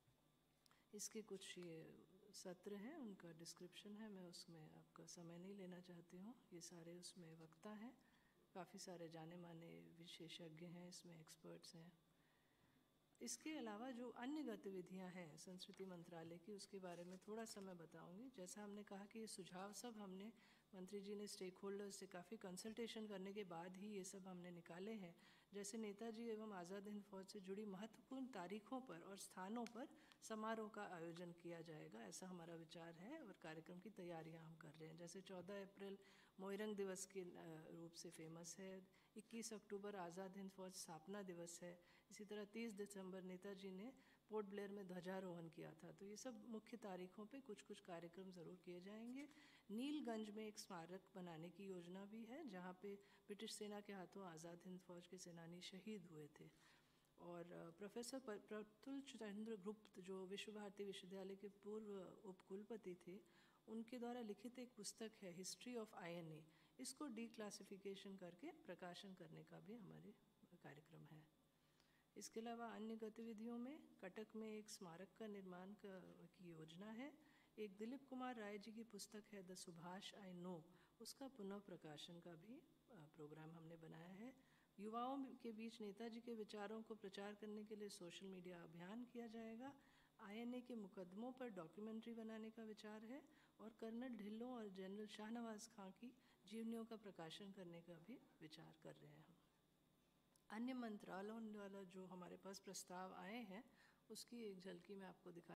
C: इसके कुछ ये सत्र हैं, उनका डिस्क्रिप्शन है, मैं उसमें आपका समय नहीं लेना चाहती हूँ। ये सारे उसमें वक्ता हैं, काफ़ी सारे जाने माने विशेषज्ञ हैं, इसमें एक्सपर्ट्स हैं। इसके अलावा जो अन्य गतिविधियां हैं संस्कृति मंत्रालय की उसके बारे में थोड़ा सा मैं बताऊंगी। जैसा हमने कहा कि ये सुझाव सब हमने मंत्री जी ने स्टेक होल्डर्स से काफ़ी कंसल्टेशन करने के बाद ही ये सब हमने निकाले हैं। जैसे नेताजी एवं आज़ाद हिंद फौज से जुड़ी महत्वपूर्ण तारीखों पर और स्थानों पर समारोह का आयोजन किया जाएगा, ऐसा हमारा विचार है और कार्यक्रम की तैयारियां हम कर रहे हैं। जैसे 14 अप्रैल मोइरंग दिवस के रूप से फेमस है, 21 अक्टूबर आज़ाद हिंद फौज स्थापना दिवस है, इसी तरह 30 दिसंबर नेताजी ने पोर्ट ब्लेयर में ध्वजारोहण किया था। तो ये सब मुख्य तारीखों पे कुछ कुछ कार्यक्रम ज़रूर किए जाएंगे। नीलगंज में एक स्मारक बनाने की योजना भी है जहाँ पे ब्रिटिश सेना के हाथों आज़ाद हिंद फौज के सेनानी शहीद हुए थे। और प्रोफेसर प्रफुल्ल चंद्र गुप्त जो विश्व भारती विश्वविद्यालय के पूर्व उपकुलपति थे, उनके द्वारा लिखित एक पुस्तक है हिस्ट्री ऑफ INA, इसको डीक्लासिफिकेशन करके प्रकाशन करने का भी हमारे कार्यक्रम है। इसके अलावा अन्य गतिविधियों में कटक में एक स्मारक का निर्माण की योजना है। एक दिलीप कुमार राय जी की पुस्तक है द सुभाष आई नो, उसका पुनः प्रकाशन का भी प्रोग्राम हमने बनाया है। युवाओं के बीच नेताजी के विचारों को प्रचार करने के लिए सोशल मीडिया अभियान किया जाएगा। INA के मुकदमों पर डॉक्यूमेंट्री बनाने का विचार है और कर्नल ढिल्लों और जनरल शाहनवाज खां की जीवनियों का प्रकाशन करने का भी विचार कर रहे हैं हम। अन्य मंत्रालयों द्वारा जो हमारे पास प्रस्ताव आए हैं उसकी एक झलकी मैं आपको दिखा